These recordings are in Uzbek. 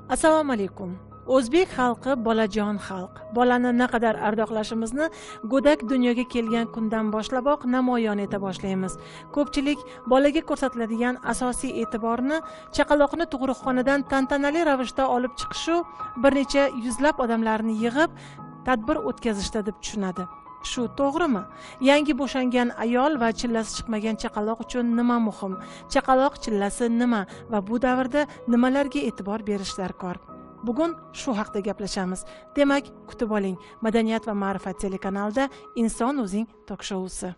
Assalomu alaykum. O'zbek xalqi bolajon xalq. Bolani naqadar ardoqlashimizni go'dak dunyoga kelgan kundan boshlaboq namoyon eta boshlaymiz. Ko'pchilik bolaga ko'rsatiladigan asosiy e'tiborni chaqaloqni tug'ruqxonadan tantanali ravishda olib chiqish bir necha yuzlab odamlarni yig'ib tadbir o'tkazishda deb tushunadi. Shu to'g'rimi? Yangi bo'shangan ayol va chillasi chiqmagan chaqaloq uchun nima muhim? Chaqaloq chillasi nima va bu davrda nimalarga e'tibor berish darkor? Bugun shu haqda gaplashamiz. Demak, kutib oling. Madaniyat va ma'rifat telekanalida Inson o'zing tok-shousi.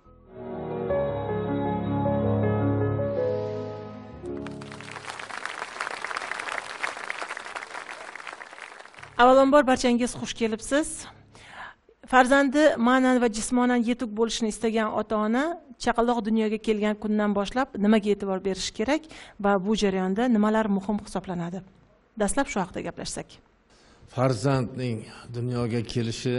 Avvalambor barchangiz xush kelibsiz. Farzandi ma'nan va jismonan yetuk bo'lishni istagan ota-ona chaqaloq dunyoga kelgan kundan boshlab nimaga e'tibor berish kerak va bu jarayonda nimalar muhim hisoblanadi? Dastlab shu haqida gaplashsak. Farzandning dunyoga kelishi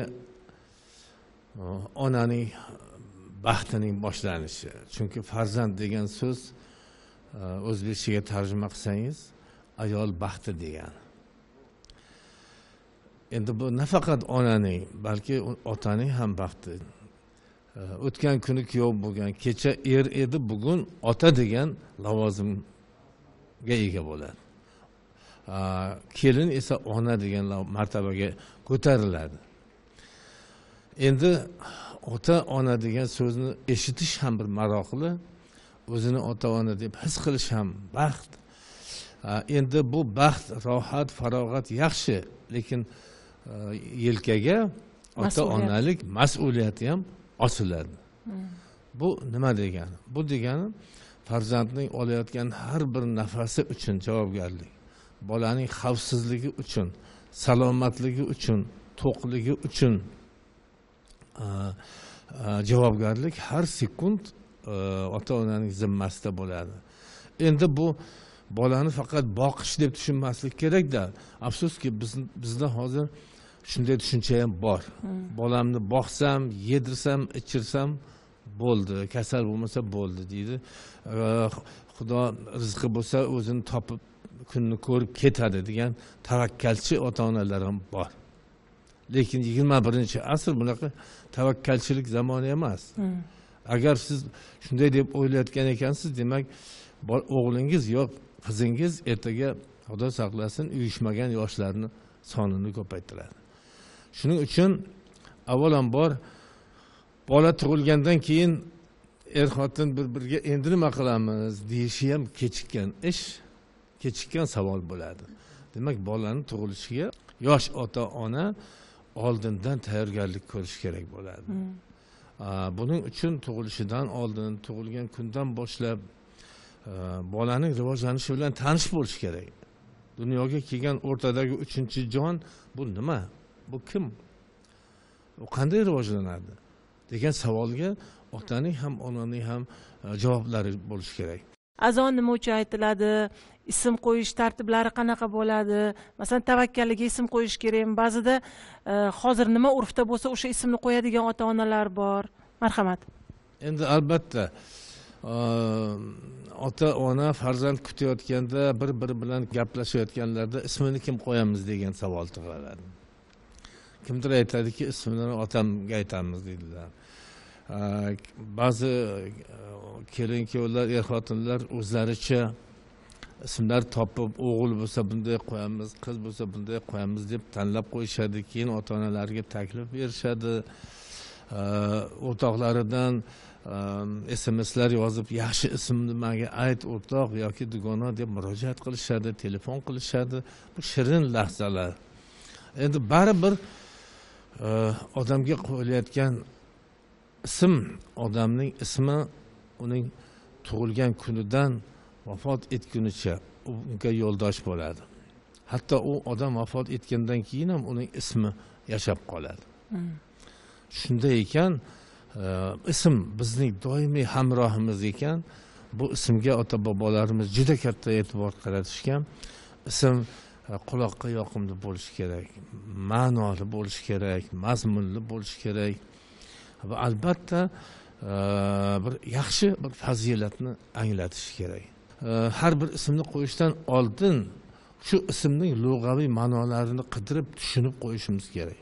onaning baxtining boshlanishi. Chunki farzand degan so'z o'zbekchaga tarjima qilsangiz ayol baxti degan. Endi bu nafaqat onaning, balki otaning ham baxti. O'tgan kuni kuyov bo'lgan, kecha er edi, bugun ota degan lavozimga ega bo'ladi. Kelin esa ona degan martabaga ko'tariladi. Endi ota ona degan so'zni eshitish ham bir maroqli, o'zini ota ona deb his qilish ham baxt. Endi bu baxt, rohat, farog'at yaxshi, lekin yelkaga ota onalik mas'uliyati ham osiladi. Bu nima degani? Bu degani farzandning olayotgan har bir nafasi uchun javobgarlik. Bolaning xavfsizligi uchun, salomatligi uchun, to'qligi uchun javobgarlik har sekund ota-onaning zimmasida bo'ladi. Endi bu bolani faqat boqish deb tushunmaslik kerak-da. Afsuski bizda hozir shunday tushuncha ham bor. Bolamni boqsam, yedirsam, ichirsam bo'ldi, kasal bo'lmasa bo'ldi deydi. Xudo rizqi bo'lsa o'zini topib kunni ko'rib ketadi degan tavakkalchi ota-onalar ham bor. Lekin 21-asr bunaqa tavakkalchilik zamoni emas. Agar siz shunday deb o'ylayotgan ekansiz, demak o'g'lingiz yo'q, qizingiz ertaga Xudo saqlasin uyushmagan yoshlarni sonini ko'paytiradi. Shuning uchun avvalambor bola tug'ilgandan keyin er-xotin bir-biriga endi nima qilamiz deyishi ham kechikkan ish, kechikkan savol bo'ladi. Demak, bolaning tug'ilishiga yosh ota-ona oldindan tayyorgarlik ko'rish kerak bo'ladi. Buning uchun tug'ilishidan oldin, tug'ilgan kundan boshlab bolaning rivojlanishi bilan tanish bo'lish kerak. Dunyoga kelgan o'rtadagi 3-jon bu nima? Bu kim? U qanday rivojlanadi? degan savolga otaning ham onaning ham javoblari bo'lishi kerak. Azon nima uchun aytiladi? Ism qo'yish tartiblari qanaqa bo'ladi? Masalan, tavakkalga ism qo'yish kerakmi? Ba'zida hozir nima urfda bo'lsa o'sha ismni qo'yadigan ota-onalar bor. Marhamat. Endi albatta ota-ona farzand kutayotganda bir-biri bilan gaplashayotganlarda ismini kim qo'yamiz degan savol tug'iladi. Kimdir aytadiki, ismini otamga aytamiz deydilar. Ba'zi kelin-kuyovlar, er-xotinlar o'zlaricha ismlar topib, o'g'il bo'lsa bunday qo'yamiz, qiz bo'lsa bunday qo'yamiz deb tanlab qo'yishadi. Keyin ota-onalarga taklif berishadi. O'rtoqlaridan SMSlar yozib, yaxshi ismni menga ayt o'rtoq yoki dugona deb murojaat qilishadi, telefon qilishadi. Bu shirin lahzalar. Endi baribir odamga qo'yilayotgan ism, odamning ismi uning tug'ilgan kunidan vafot etgunicha unga yo'ldosh bo'ladi. Hatto u odam vafot etgandan keyin ham uning ismi yashab qoladi. Shunday ekan, ism bizning doimiy hamrohimiz ekan, bu ismga ota-bobolarimiz juda katta e'tibor qaratishgan. Ism quloqqa yoqimli bo'lishi kerak, ma'noli bo'lishi kerak, mazmunli bo'lishi kerak va albatta bir yaxshi bir fazilatni anglatishi kerak. Har bir ismni qo'yishdan oldin shu ismning lug'aviy ma'nolarini qidirib tushunib qo'yishimiz kerak.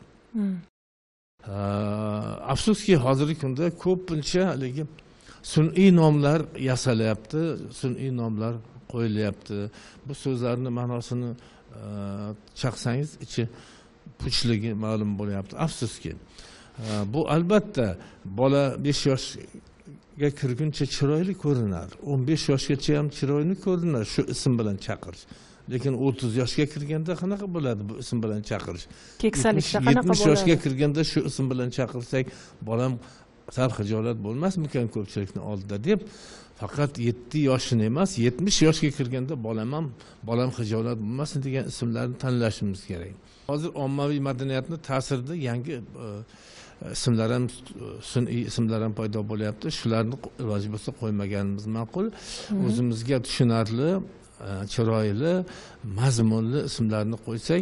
Afsuski hozirgi kunda ko'pincha haligi sun'iy nomlar yasalyapti, sun'iy nomlar qo'yilyapti. Bu so'zlarning ma'nosini chaqsangiz ichi puchligi ma'lum bo'lyapti. Afsuski. Bu albatta bola 5 yoshga kirguncha chiroyli ko'rinadi. 15 yoshgacha ham chiroyli ko'rinadi shu ism bilan chaqirish. Lekin 30 yoshga kirganda qanaqa bo'ladi bu ism bilan chaqirish? Keksalikda qanaqa bo'ladi? 70 yoshga kirganda shu ism bilan chaqirsak, bolam sal xijolat bo'lmasmikan ko'pchilikning oldida deb, faqat 7 yoshini emas, 70 yoshga kirganda bolam xijolat bo'lmasin degan ismlarni tanlashimiz kerak. Hozir ommaviy madaniyatni ta'sirida yangi ismlar ham, sun'iy ismlar ham paydo bo'lyapti. Shularni iloji bo'lsa qo'ymaganimiz ma'qul. O'zimizga tushunarli, chiroyli, mazmunli ismlarni qo'ysak,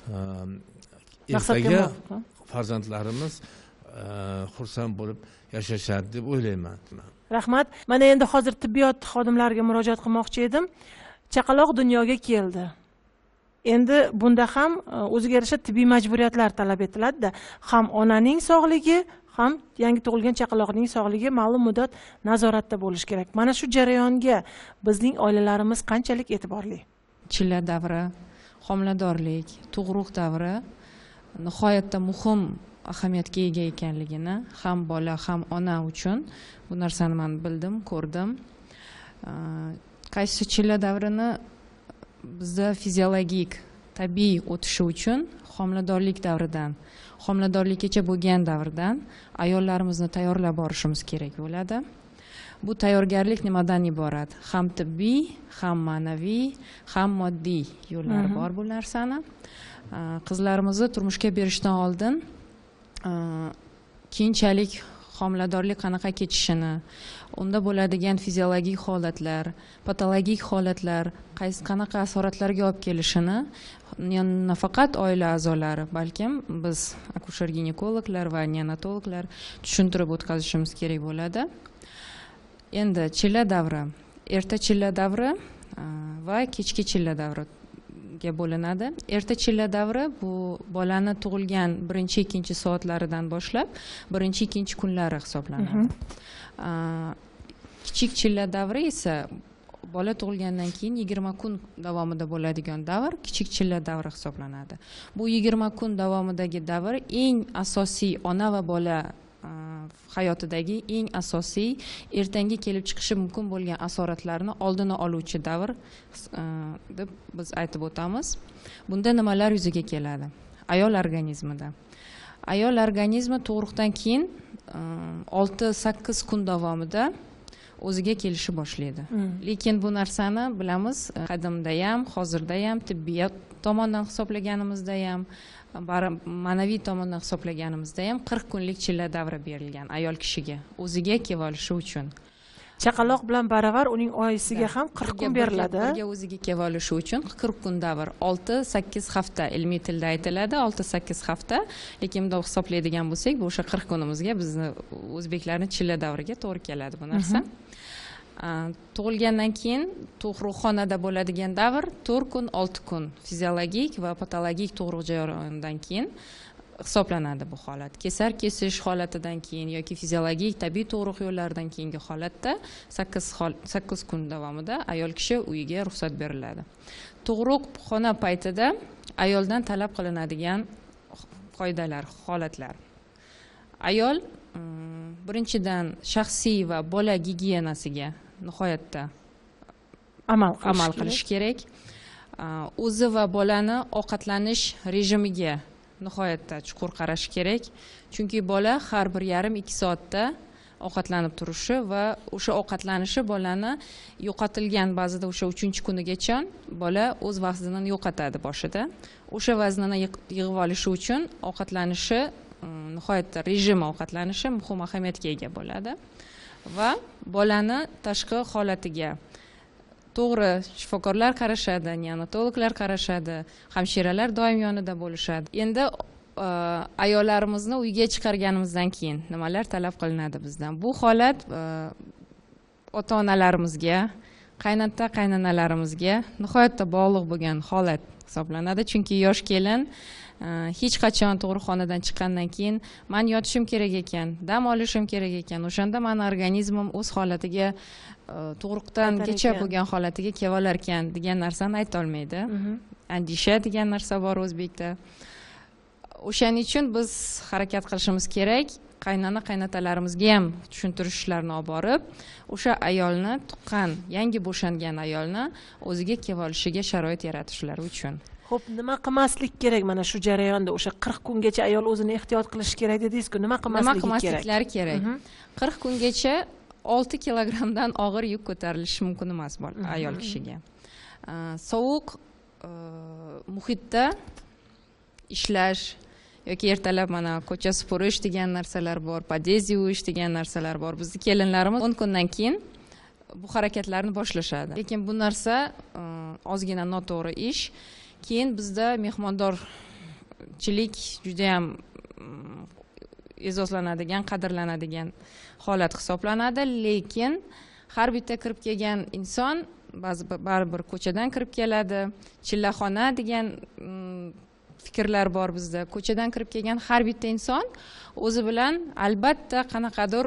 ertaga farzandlarimiz xursand bo'lib yashashadi deb o'ylayman. Rahmat. Mana endi hozir tibbiyot xodimlariga murojaat qilmoqchi edim. Chaqaloq dunyoga keldi. Endi bunda ham o'ziga yarasha tibbiy majburiyatlar talab etiladi-da. Ham onaning sog'ligi, ham yangi tug'ilgan chaqaloqning sog'ligi ma'lum muddat nazoratda bo'lishi kerak. Mana shu jarayonga bizning oilalarimiz qanchalik e'tiborli? Chilla davri, homiladorlik, tug'ruq davri nihoyatda muhim ahamiyatga ega ekanligini ham bola, ham ona uchun bu narsani men bildim, ko'rdim. Qaysi chilla davrini bizda fiziologik, tabiiy o'tishi uchun homiladorlik davridan, homiladorlikgacha bo'lgan davrdan ayollarimizni tayyorlab borishimiz kerak bo'ladi. Bu tayyorgarlik nimadan iborat? Ham tibbiy, ham ma'naviy, ham moddiy yo'llari bor bu narsani. Qizlarimizni turmushga berishdan oldin keyinchalik homiladorlik qanaqa kechishini, unda bo'ladigan fiziologik holatlar, patologik holatlar qanaqa asoratlarga olib kelishini nafaqat oila a'zolari, balkim biz akusher-ginekologlar va neonatologlar tushuntirib o'tkazishimiz kerak bo'ladi. Endi chilla davri, erta chilla davri va kechki chilla davri bo'linadi. Erta chilla davri bu bolani tug'ilgan 1-2 soatlaridan boshlab 1-2 kunlari hisoblanadi. Kichik chilla davri esa bola tug'ilgandan keyin 20 kun davomida bo'ladigan davr kichik chilla davri hisoblanadi. Bu 20 kun davomidagi davr eng asosiy ona va bola hayotidagi eng asosiy ertangi kelib chiqishi mumkin bo'lgan asoratlarni oldini oluvchi davr deb biz aytib o'tamiz. Bunda nimalar yuzaga keladi? Ayol organizmida. Ayol organizmi tug'ruqdan keyin 6-8 kun davomida o'ziga kelishni boshlaydi. Lekin bu narsani bilamiz, qadimda ham, hozirda ham, tibbiyot tomonidan hisoblaganimizda ham, ma'naviy tomondan hisoblaganimizda ham 40 kunlik chilla davri berilgan ayol kishiga o'ziga kelib olishi uchun. Chaqaloq bilan baravar uning oyisiga ham 40 kun beriladi. Birga o'ziga kelib olishi uchun 40 kun davr, 6-8 hafta ilmiy tilda aytiladi, 6-8 hafta. Lekin bunday hisoblaydigan bo'lsak, bu o'sha 40 kunimizga bizni o'zbeklarning chilla davriga to'g'ri keladi bu narsa. Tug'ilgandan keyin tug'ruqxonada bo'ladigan davr 4 kun, 6 kun fiziologik va patologik tug'ruq jarayonidan keyin hisoblanadi bu holat. Kesar kesish holatidan keyin yoki fiziologik tabiiy tug'ruq yo'llaridan keyingi holatda 8 kun davomida ayol kishi uyiga ruxsat beriladi. Tug'ruqxona paytida ayoldan talab qilinadigan qoidalar, holatlar. Ayol birinchidan shaxsiy va bola gigiyenasiga nihoyatda amal qilish kerak. O'zi va bolani ovqatlanish rejimiga nihoyatda chuqur qarash kerak. Chunki bola har 1,5-2 soatda ovqatlanib turishi va o'sha ovqatlanishi bolani yo'qotilgan ba'zida o'sha 3-kunigacha bola o'z vaznini yo'qotadi boshida. O'sha vaznini yig'ib olishi uchun ovqatlanishi nihoyatda rejim ovqatlanishi muhim ahamiyatga ega bo'ladi va bolani tashqi holatiga to'g'ri shifokorlar qarashadi, neonatologlar qarashadi, hamshiralar doim yonida bo'lishadi. Endi ayollarimizni uyga chiqarganimizdan keyin nimalar talab qilinadi bizdan? Bu holat ota-onalarimizga, qaynota qaynonalarimizga nihoyatda bog'liq bo'lgan holat hisoblanadi, chunki yosh kelin hech qachon tug'ruqxonadan chiqqandan keyin men yotishim kerak ekan, dam olishim kerak ekan, o'shanda meni organizmim o'z holatiga tug'ruqdangacha bo'lgan holatiga kelib olarkan degan narsani ayta olmaydi. Andisha degan narsa bor o'zbekda. O'shaning uchun biz harakat qilishimiz kerak. Qaynotalarimizga ham tushuntirishlarni olib borib, o'sha ayolni tuqqan, yangi bo'shangan ayolni o'ziga kelib olishiga sharoit yaratishlari uchun. Xo'p, nima qilmaslik kerak mana shu jarayonda? O'sha 40 kungacha ayol o'zini ehtiyot qilishi kerak dedingiz-ku, nima qilmasliklari kerak? 40 kungacha 6 kilogramdan og'ir yuk ko'tarilishi mumkin emas ayol kishiga. Sovuq muhitda ishlash yoki ertalab mana ko'cha supurish degan narsalar bor, pod'ezd yuvish degan narsalar bor. Bizning kelinlarimiz 10 kundan keyin bu harakatlarni boshlashadi. Lekin bu narsa ozgina noto'g'ri ish. Keyin bizda mehmondorchilik juda ham e'zozlanadigan, qadrlanadigan holat hisoblanadi, lekin har bitta kirib kelgan inson baribir ko'chadan kirib keladi. Chillaxona degan fikrlar bor bizda. Ko'chadan kirib kelgan har bitta inson o'zi bilan albatta qanaqadir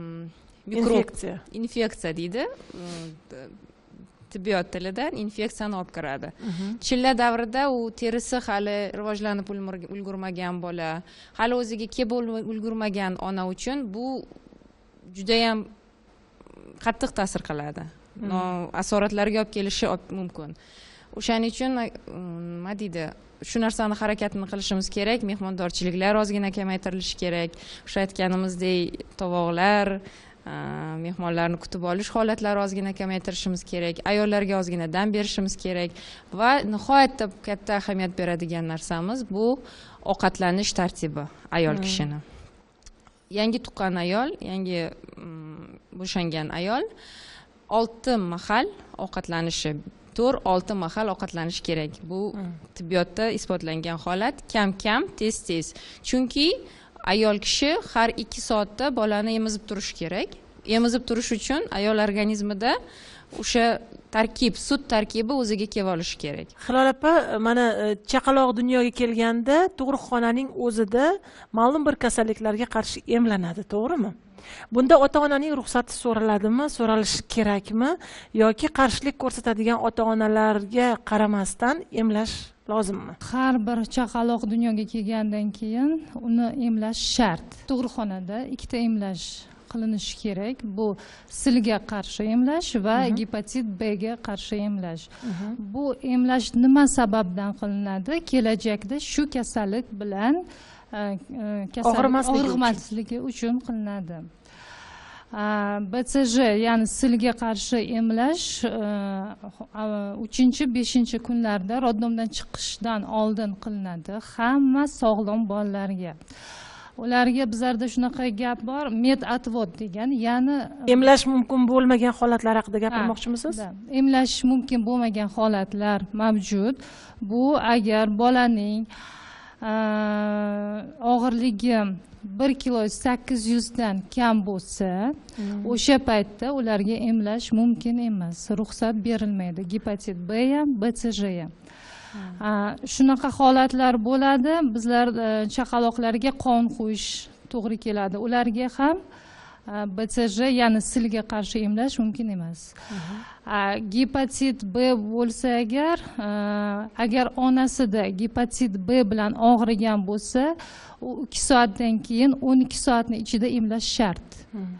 infeksiya deydi. Tibbiyot tilida infeksiyani olib kiradi. Chilla davrida u terisi hali rivojlanib ulgurmagan bola, hali o'ziga kelib ulgurmagan ona uchun bu juda ham qattiq ta'sir qiladi. Asoratlarga olib kelishi mumkin. O'shaning uchun nima deydi, shu narsani harakatini qilishimiz kerak. Mehmondorchiliklar ozgina kamaytirilishi kerak. O'sha aytganimizdek, tovoqlar, mehmonlarni kutib olish holatlari ozgina kamaytirishimiz kerak. Ayollarga ozgina dam berishimiz kerak va nihoyatda katta ahamiyat beradigan narsamiz bu ovqatlanish tartibi ayol kishini. Yangi tuqqan ayol, yangi bo'shangan ayol 6 mahal ovqatlanishi, 4-6 mahal ovqatlanish kerak. Bu tibbiyotda isbotlangan holat, kam-kam, tez-tez. Chunki ayol kishi har 2 soatda bolani emizib turishi kerak. Emizib turish uchun ayol organizmida o'sha sut tarkibi o'ziga kelib olishi kerak. Hilol opa, mana chaqaloq dunyoga kelganda tug'ruqxonaning o'zida ma'lum bir kasalliklarga qarshi emlanadi, to'g'rimi? Bunda ota-onaning ruxsati so'raladimi, so'ralishi kerakmi yoki qarshilik ko'rsatadigan ota-onalarga qaramasdan emlash lozimmi? Har bir chaqaloq dunyoga kelgandan keyin uni emlash shart. Tug'ruqxonada 2 ta emlash qilinishi kerak. Bu silga qarshi emlash va gepatit B ga qarshi emlash. Bu emlash nima sababdan qilinadi? Kelajakda shu kasallik bilan og'rimasligi uchun qilinadi. BCG ya'ni silga qarshi emlash 3-5 kunlarda rodnomdan chiqishdan oldin qilinadi. Hamma sog'lom bolalarga. Ularga bizlarda shunaqa gap bor, med-atvod degan, ya'ni emlash mumkin bo'lmagan holatlar haqida gapirmoqchimisiz? Emlash mumkin bo'lmagan holatlar mavjud. Bu agar bolaning og'irligi 1,8 kg dan kam bo'lsa, o'sha paytda ularga emlash mumkin emas, ruxsat berilmaydi. Gepatit B ham, BCG ham. Shunaqa holatlar bo'ladi. Bizlar chaqaloqlarga qon quyish to'g'ri keladi. Ularga ham BCG ya'ni silga qarshi emlash mumkin emas. Gepatit B bo'lsa agar onasida gepatit B bilan og'rigan bo'lsa, u 2 soatdan keyin 12 soatni ichida emlash shart.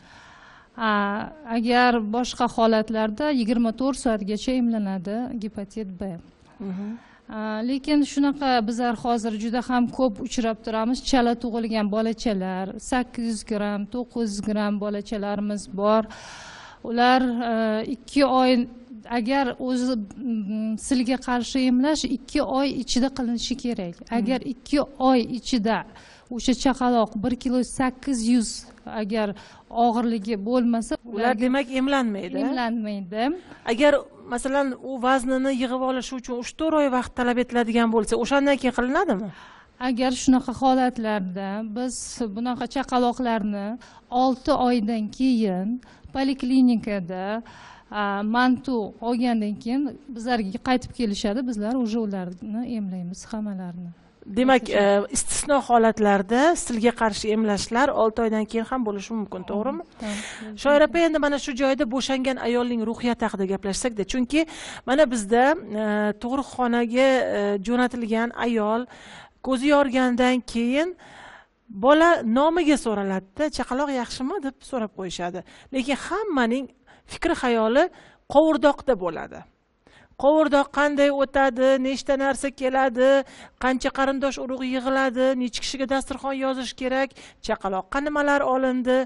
Agar boshqa holatlarda 24 soatgacha emlanadi gepatit B. Lekin shunaqa bizlar hozir juda ham ko'p uchrab turamiz. Chala tug'ilgan bolachalar, 800 gram, 900 gram bolachalarimiz bor. Ular 2 oy agar o'zi silga qarshi emlash 2 oy ichida qilinishi kerak. Agar 2 oy ichida o'sha chaqaloq 1,8 kg agar og'irligi bo'lmasa, ular demak emlanmaydi. Emlanmaydi. Agar masalan u vaznini yig'ib olish uchun 3-4 oy vaqt talab etiladigan bo'lsa, o'shandan keyin qilinadimi? Agar shunaqa holatlarda biz bunaqa chaqaloqlarni 6 oydan keyin poliklinikada mantu olgandan keyin bizlarga qaytib kelishadi, bizlar уже ularni emlaymiz hammalarini. Demak, istisno holatlarda silga qarshi emlashlar 6 oydan keyin ham bo'lishi mumkin, to'g'rimi? Shoir opa, endi mana shu joyda bo'shangan ayolning ruhiyati haqida gaplashsak-da, chunki mana bizda tug'ruqxonaga jo'natilgan ayol ko'zi yorgandan keyin bola nomiga so'raladi-da, chaqaloq yaxshimi deb so'rab qo'yishadi. Lekin hammaning fikri xayoli qovurdoqda bo'ladi. Qovurdoq qanday o'tadi, nechta narsa keladi, qancha qarindosh urug' yig'iladi, necha kishiga dasturxon yozish kerak, chaqaloqqa nimalar olindi.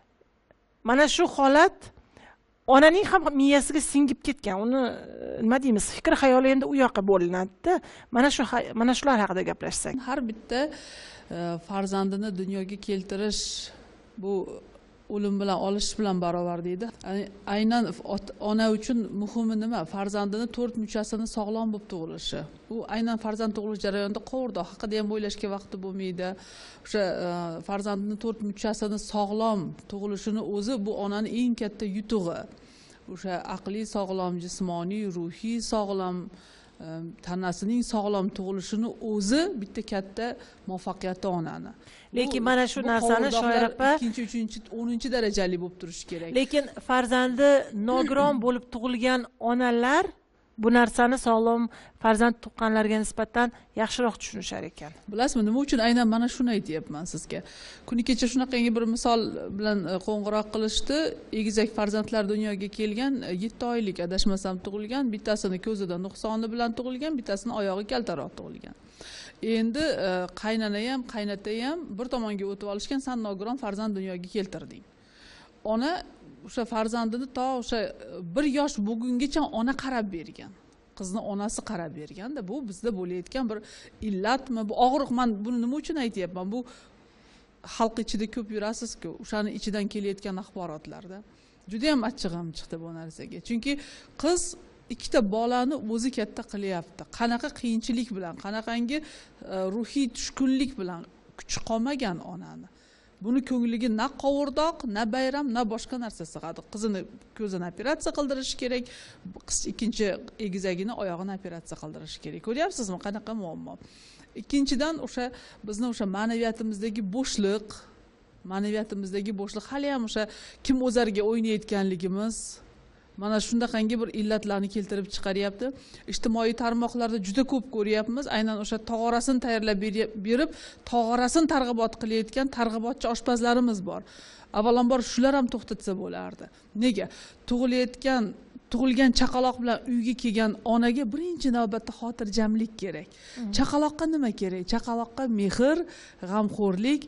Mana shu holat onaning ham miyasiga singib ketgan. Uni nima deymiz, fikr xayoli endi u yoqqa bo'linadi-da. Mana shular haqida gaplashsak. Har bitta farzandini dunyoga keltirish bu o'lim bilan olish bilan barobar deydi. Aynan ona uchun muhimi nima? Farzandini 4 muchasini sog'lom bo'lib tug'ilishi. U aynan farzand tug'ilish jarayonida qovurdoq haqida ham o'ylashga vaqti bo'lmaydi. O'sha farzandini 4 muchasini sog'lom tug'ilishini o'zi bu onaning eng katta yutug'i. O'sha aqliy sog'lom, jismoniy, ruhiy sog'lom, tanasining sog'lom tug'ilishini o'zi bitta katta muvaffaqiyati onani. Lekin mana shu narsani shoir opa 2, 3, 10 darajali bo'lib turishi kerak. Lekin farzandi nogiron bo'lib tug'ilgan onalar bu narsani sog'lom farzand tuqqanlarga nisbatan yaxshiroq tushunishar ekan. Bilasizmi, nima uchun aynan mana shuni aytyapman sizga? Kuni kecha shunaqangi bir misol bilan qo'ng'iroq qilishdi. Egizak farzandlar dunyoga kelgan, 7 oylik adashmasam tug'ilgan, bittasini ko'zida nuqsoni bilan tug'ilgan, bittasini oyog'i kaltaroq tug'ilgan. Endi qaynona ham, qaynota ham bir tomonga o'tib olishgan, san nogiron farzand dunyoga keltirding. Ona o'sha farzandini to o'sha 1 yosh bo'lgungacha ona qarab bergan. Qizni onasi qarab berganda, bu bizda bo'layotgan bir illatmi, bu og'riq. Men buni nima uchun aytyapman? Bu xalq ichida ko'p yurasiz-ku, o'shani ichidan kelayotgan axborotlarda. Juda ham achchig'im chiqdi bu narsaga. Chunki qiz ikkita bolani o'zi katta qilyapti. Qanaqa qiyinchilik bilan, qanaqangi ruhiy tushkunlik bilan kuchi qolmagan onani. Buni ko'ngliga na qovurdoq, na bayram, na boshqa narsa sig'adi. Qizini ko'zini operatsiya qildirish kerak, ikkinchi egizagini oyog'ini operatsiya qildirish kerak. Ko'ryapsizmi qanaqa muammo? Ikkinchidan o'sha bizni o'sha ma'naviyatimizdagi bo'shliq hali ham o'sha kim o'zarga o'ynayotganligimiz mana shundaqangi bir illatlarni keltirib chiqaryapti. Ijtimoiy tarmoqlarda juda ko'p ko'ryapmiz. Aynan o'sha tog'orasini tayyorlab berib, tog'orasini targ'ibot qilayotgan targ'ibotchi oshpazlarimiz bor. Avvalambor shular ham to'xtatsa bo'lardi. Nega? Tug'ilgan chaqaloq bilan uyga kelgan onaga birinchi navbatda xotirjamlik kerak. Chaqaloqqa nima kerak? Chaqaloqqa mehr, g'amxo'rlik,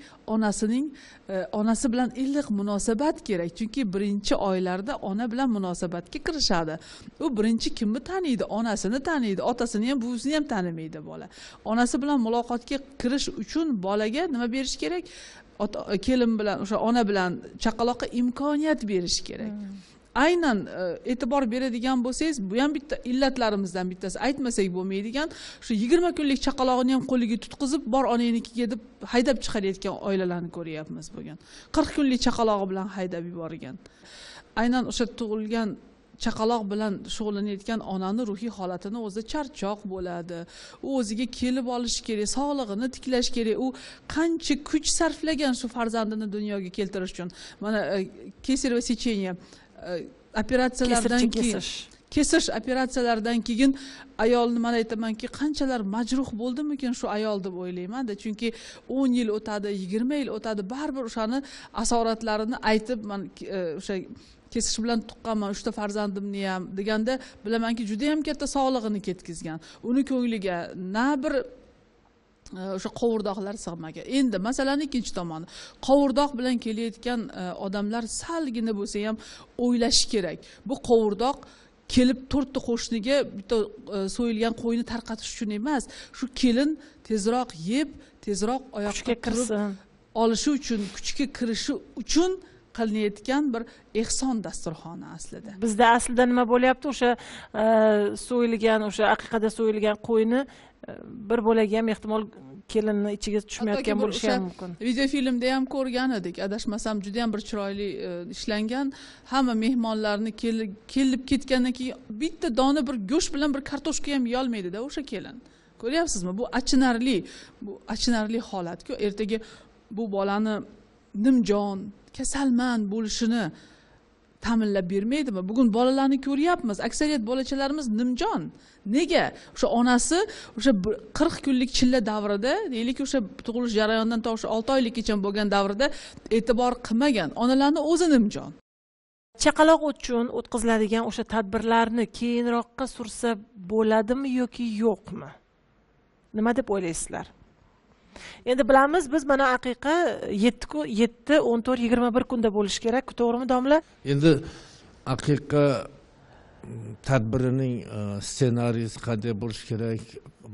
onasi bilan iliq munosabat kerak. Chunki birinchi oylarda ona bilan munosabatga kirishadi. U birinchi kimni taniydi? Onasini taniydi, otasini ham, buvisini ham tanimaydi bola. Onasi bilan muloqotga kirish uchun bolaga nima berish kerak? Kelin bilan, o'sha ona bilan chaqaloqqa imkoniyat berish kerak. Aynan e'tibor beradigan bo'lsangiz, bu ham bitta illatlarimizdan bittasi, aytmasak bo'lmaydigan, shu 20 kunlik chaqalog'ini ham qo'liga tutqizib, bor onangnikiga deb haydab chiqarayotgan oilalarni ko'ryapmiz bugun. 40 kunlik chaqalog'i bilan haydab yuborgan. Aynan o'sha tug'ilgan chaqaloq bilan shug'ullanayotgan onani ruhiy holatini o'zida charchoq bo'ladi. U o'ziga kelib olish kerak, sog'lig'ini tiklash kerak. U qancha kuch sarflagan shu farzandini dunyoga keltirish uchun. Mana kesir va secheniya operatsiyalardan keyin kesish operatsiyalaridan keyin ayolni men aytamanki, qanchalar majruh bo'ldimikin shu ayol deb o'ylayman-da. Chunki 10 yil o'tadi, 20 yil o'tadi, baribir o'shani asoratlarini aytib, men o'sha kesish bilan tuqqanman 3 ta farzandimni ham deganda bilamanki, juda ham katta sog'lig'ini ketkizgan. Uni ko'ngliga na bir o'sha qovurdoqlar sig'magan. Endi masalaning ikkinchi tomoni, qovurdoq bilan kelayotgan odamlar salgina bo'lsa ham o'ylash kerak. Bu qovurdoq kelib 4 ta qo'shniga bitta so'yilgan qo'yni tarqatish uchun emas, shu kelin tezroq yeb, tezroq oyoqqa kirib olishi uchun, kuchga kirishi uchun qilinayotgan bir ehson dasturxoni aslida. Bizda aslida nima bo'lyapti, o'sha so'yilgan, o'sha aqiqada so'yilgan qo'yni bir bo'lagi ham ehtimol kelinni ichiga tushmayotgan bo'lishi ham mumkin. Videofilmda ham ko'rgan edik, adashmasam juda ham bir chiroyli ishlangan. Hamma mehmonlarni kelib ketgandan keyin bitta dona bir go'sht bilan bir kartoshka ham yeyolmaydi-da o'sha kelin. Ko'ryapsizmi? Bu achinarli holat-ku. Ertaga bu bolani nimjon, kasalmand bo'lishini ta'minlab bermaydimi? Bugun bolalarni ko'ryapmiz. Aksariyat bolachalarimiz nimjon. Nega? O'sha onasi o'sha 40 kunlik chilla davrida, deylik o'sha tug'ilish jarayonidan to o'sha 6 oylikgacha bo'lgan davrida e'tibor qilmagan. Onalarni o'zi nimjon. Chaqaloq uchun o'tkaziladigan o'sha tadbirlarni keyinroqqa sursa bo'ladimi yoki yo'qmi? Nima deb o'ylaysizlar? Endi bilamiz, biz mana aqiqa 7, 14, 21 kunda bo'lishi kerak, to'g'rimi domla? Endi aqiqa tadbirining ssenariysi qanday bo'lishi kerak?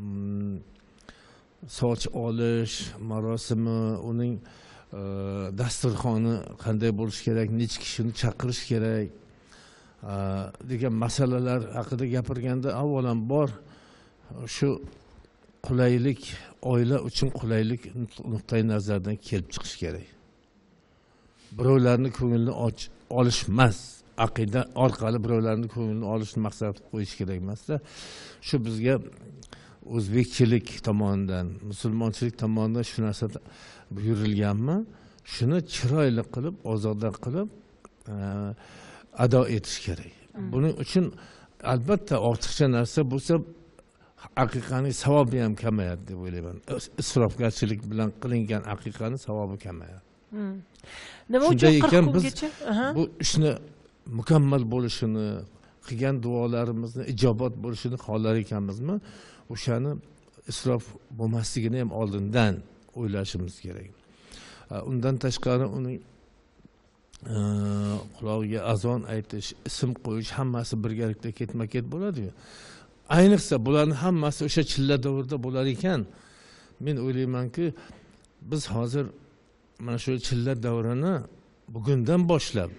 Soch olish marosimi, uning dasturxoni qanday bo'lishi kerak, necha kishini chaqirish kerak degan masalalar haqida gapirganda avvalambor shu qulaylik, oila uchun qulaylik nuqtai nazaridan kelib chiqish kerak. Birovlarning ko'nglini olish emas, aqida orqali birovlarning ko'nglini olishni maqsad qilib qo'yish kerak emas-da. Shu bizga o'zbekchilik tomonidan, musulmonchilik tomonidan shu narsa buyurilganmi? Shuni chiroyli qilib, ozoda qilib ado etish kerak. Buning uchun albatta ortiqcha narsa bo'lsa aqiqaning savobi ham kamayadi deb o'ylayman. Isrofgarchilik bilan qilingan aqiqaning savobi kamayadi. Nima uchun 40 biz kungacha? Bu ishni mukammal bo'lishini, qilgan duolarimizni ijobat bo'lishini xohlar ekanmizmi? O'shani isrof bo'lmasligini ham oldindan o'ylashimiz kerak. Undan tashqari uning qulog'iga azon aytish, ism qo'yish hammasi birgalikda ketma-ket bo'ladi-ku. Ayniqsa bularning hammasi o'sha chilla davrida bo'lar ekan, men o'ylaymanki, biz hozir mana shu chilla davrini bugundan boshlab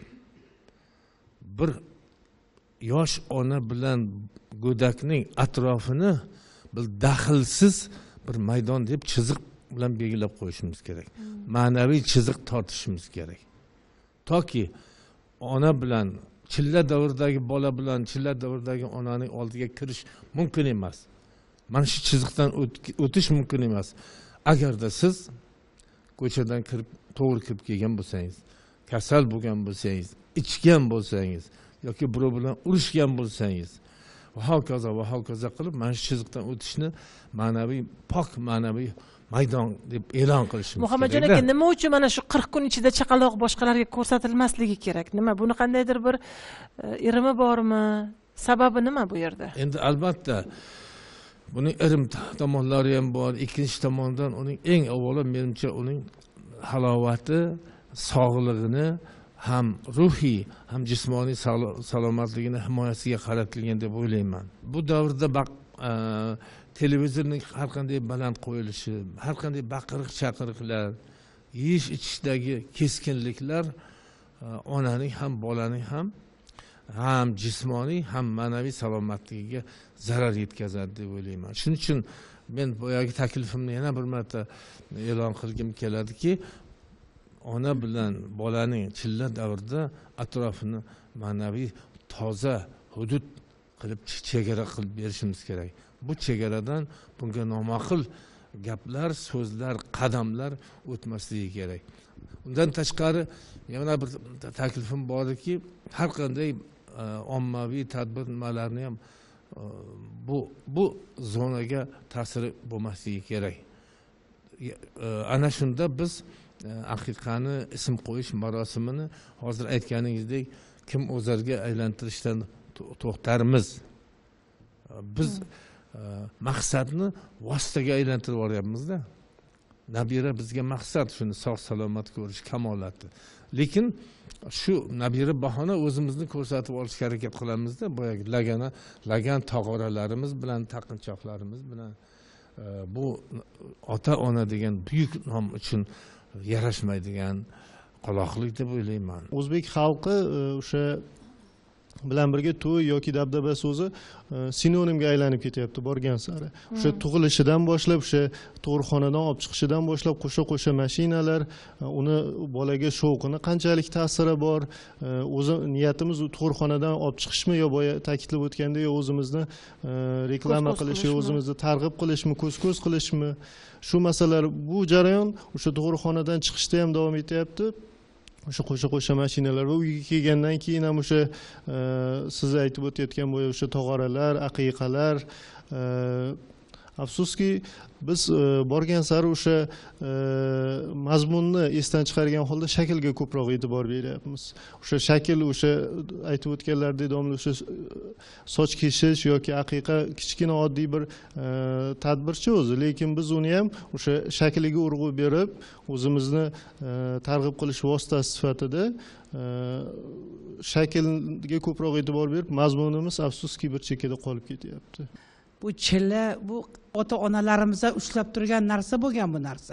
bir yosh ona bilan go'dakning atrofini bir daxlsiz bir maydon deb chiziq bilan belgilab qo'yishimiz kerak. Ma'naviy chiziq tortishimiz kerak. Toki ona bilan chilla davridagi bola bilan chilla davridagi onaning oldiga kirish mumkin emas. Mana shu chiziqdan o'tish mumkin emas. Agarda siz ko'chadan to'g'ri kirib kelgan bo'lsangiz, kasal bo'lgan bo'lsangiz, ichgan bo'lsangiz yoki birov bilan urushgan bo'lsangiz va hokazo qilib mana shu chiziqdan o'tishni ma'naviy, pok ma'naviy maydon deb e'lon qilishimiz kerak. Muhammadjon aka, nima uchun mana shu 40 kun ichida chaqaloq boshqalarga ko'rsatilmasligi kerak? Nima? Buni qandaydir bir irimi bormi? Sababi nima bu yerda? Endi albatta buning irim tomonlari ham bor. Ikkinchi tomondan uning eng avvalo menimcha uning halovati, sog'lig'ini ham ruhiy, ham jismoniy salomatligini himoyasiga qaratilgan deb o'ylayman. Bu davrda televizorning har qanday baland qo'yilishi, har qanday baqiriq-chaqiriqlar, yeyish-ichishdagi keskinliklar onaning ham bolaning ham jismoniy, ham ma'naviy salomatligiga zarar yetkazadi deb o'ylayman. Shuning uchun men boyagi taklifimni yana bir marta e'lon qilgim keladiki, ona bilan bolaning chilla davrida atrofini ma'naviy toza hudud qilib chegara qilib berishimiz kerak. Bu chegaradan bunga noma'qul gaplar, so'zlar, qadamlar o'tmasligi kerak. Undan tashqari yana bir taklifim borki, har qanday ommaviy tadbir nimalarni ham bu zonaga ta'siri bo'lmasligi kerak. Ana shunda biz aqiqani ism qo'yish marosimini hozir aytganingizdek kim o'zarga aylantirishdan to'xtarmiz. Biz maqsadni vositaga aylantirib yuboryapmiz-da. Nabira bizga maqsad, shuni sog' salomat ko'rish kamolati. Lekin shu nabira bahona o'zimizni ko'rsatib olishga harakat qilamiz-da, boyagi lagan tog'oralarimiz bilan, taqinchoqlarimiz bilan. Bu ota-ona degan buyuk nom uchun yarashmaydigan, qoloqlik deb o'ylayman. O'zbek xalqi o'sha bilan birga to'y yoki dabdaba so'zi sinonimga aylanib ketyapti borgan sari. O'sha tug'ilishidan boshlab, o'sha tug'ruqxonadan olib chiqishidan boshlab qo'sha mashinalar, uni bolaga shovqini qanchalik ta'siri bor, o'zi niyatimiz tug'ruqxonadan olib chiqishmi yo boya ta'kidlab o'tgandek, yo o'zimizni reklama qilish, yo o'zimizni targ'ib qilishmi, ko'z qilishmi, shu masalalar bu jarayon o'sha tug'ruqxonadan chiqishda ham davom etyapti. O'sha qo'sha mashinalar va uyga kelgandan keyin ham o'sha siz aytib o'tayotgan bo'yi o'sha tog'oralar, aqiqalar, afsuski biz borgan sari o'sha mazmunni esdan chiqargan holda shaklga ko'proq e'tibor beryapmiz. O'sha shakl, o'sha aytib o'tganlaridek domla o'sha soch keshish yoki aqiqa kichkina oddiy bir tadbirchi o'zi, lekin biz uni ham o'sha shakliga urg'u berib, o'zimizni targ'ib qilish vositasi sifatida shaklga ko'proq e'tibor berib, mazmunimiz afsuski bir chekkada qolib ketyapti. Bu chilla, bu ota-onalarimiz ushlab turgan narsa bo'lgan bu narsa.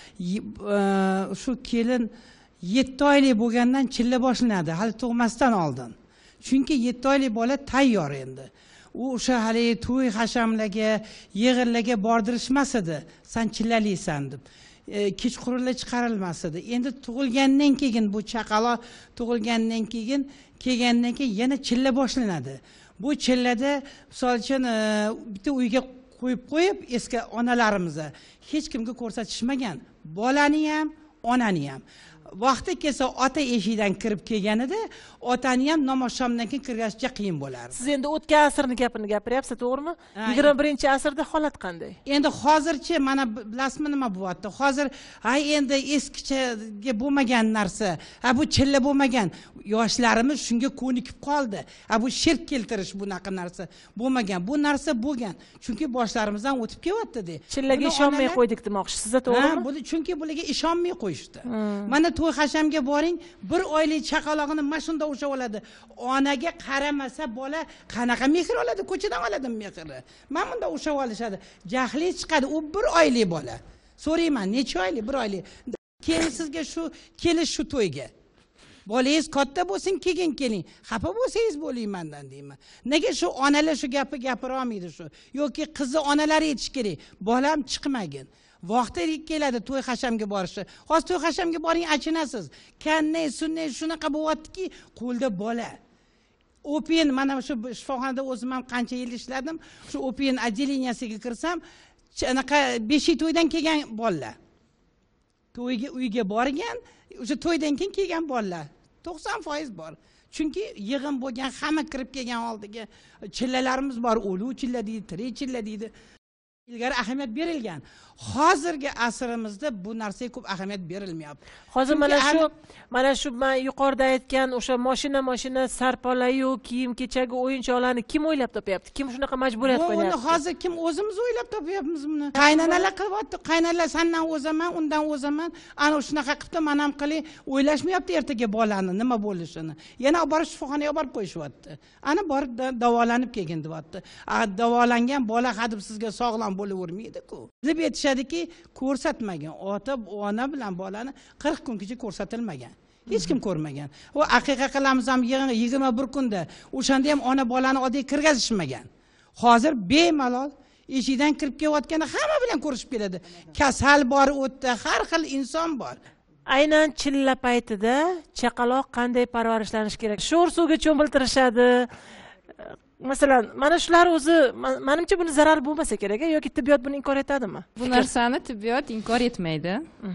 Shu kelin 7 oylik bo'lgandan chilla boshlanadi, hali tug'masdan oldin. Chunki 7 oylik bola tayyor endi. U o'sha hali to'y hashamlarga, yig'inlarga bordirishmas edi. Sen chillalaysan deb. Kechqurunlar chiqarilmas edi. Endi tug'ilgandan keyin bu chaqaloq tug'ilgandan keyin yana chilla boshlanadi. Bu chillada misol uchun bitta uyga qo'yib eski onalarimizni hech kimga ko'rsatishmagan. Bolani ham, onani ham. Vaqti kelsa ota eshigidan kirib kelganida, otani ham namoshomdan keyin kirgazishga qiyin bo'lardi. Siz endi o'tgan asrning gapini gapiryapsiz, to'g'rimi? 21-asrda holat qanday? Endi hozirchi mana bilasizmi nima bo'lyapti? Hozir endi eskichaga bo'lmagan narsa, bu chilla bo'lmagan. Yoshlarimiz shunga ko'nikib qoldi. Bu shirk keltirish bunaqa narsa bo'lmagan. Bu narsa bo'lgan. Chunki boshlarimizdan o'tib kelyapti-da. Chillaga ishonmay qo'ydik demoqchisiz, to'g'rimi? Bu chunki bularga ishonmay qo'yishdi. Mana to'y hashamga boring, 1 oylik chaqaloqni mana shunda o'sha oladi. Onaga qaramasa bola qanaqa mehr oladi? Ko'chadan oladi mehri. Mana bunda o'sha olishadi. Jahli chiqadi. U 1 oylik bola. So'rayman, necha oylik? 1 oylik. Keyin sizga kelish shu to'yga. Bolangiz katta bo'lsin, keyin keling. Xafa bo'lsangiz bo'laymandan deyman. Nega shu onalar shu gapni gapira olmaydi shu? Yoki qizi onalari yetish kerak. Bolam chiqmagin. Vaqti keladi to'y hashamga borishi. Hozir to'y hashamga boring, achinasiz. Kannay, sunnay shunaqa bo'lyaptiki, qo'lda bola. O'pin, mana shu shifoxonada o'zim ham qancha yil ishladim. Shu o'pin отделениyaga kirsam, anaqa 5 to'ydan kelgan bolalar. Uyga borgan, o'sha to'ydan keyin kelgan bolalar 90% bor. Chunki yig'in bo'lgan, hamma kirib kelgan oldiga chillalarimiz bor, o'lu chilla deydi, tirik chilla deydi. Ilgari ahamiyat berilgan. Hozirgi asrimizda bu narsaga ko'p ahamiyat berilmayapti. Hozir mana shu men yuqorida aytgan o'sha mashina sarpolayu kiyim-kechagi o'yinchoqlarni kim o'ylab topyapti? Kim shunaqa majburiyat qo'yapti? Buni hozir kim o'zimiz o'ylab topyapmiz buni? Qaynanalar qilyapti. Qaynonalar sendan o'zaman, undan o'zaman, ana shunaqa qilibdi, men ham qilay, o'ylashmayapti ertaga bolani nima bo'lishini. Yana olib borib shifoxonaga olib qo'yishyapti. Ana borib davolanib kelgin deyapti. Davolangan bola hadeb sizga sog'lom bo'lavermaydi-ku. Deb aytishadiki, ko'rsatmagan. Ona bilan bolani 40 kungacha ko'rsatilmagan. Hech kim ko'rmagan. U aqiqa qilamiz ham 21 kunda. O'shanda ham ona bolani oddiy kirgazishmagan. Hozir bemalol eshigidan kirib kelayotganda hamma bilan ko'rishib keladi. Kasal bor, o'tda har xil inson bor. Aynan chilla paytida chaqaloq qanday parvarishlanishi kerak? Sho'r suvga cho'miltirishadi. Masalan, mana shular o'zi, menimcha buni zarar bo'lmasa kerak, yoki tibbiyot buni inkor etadimi? Bu narsani tibbiyot inkor etmaydi.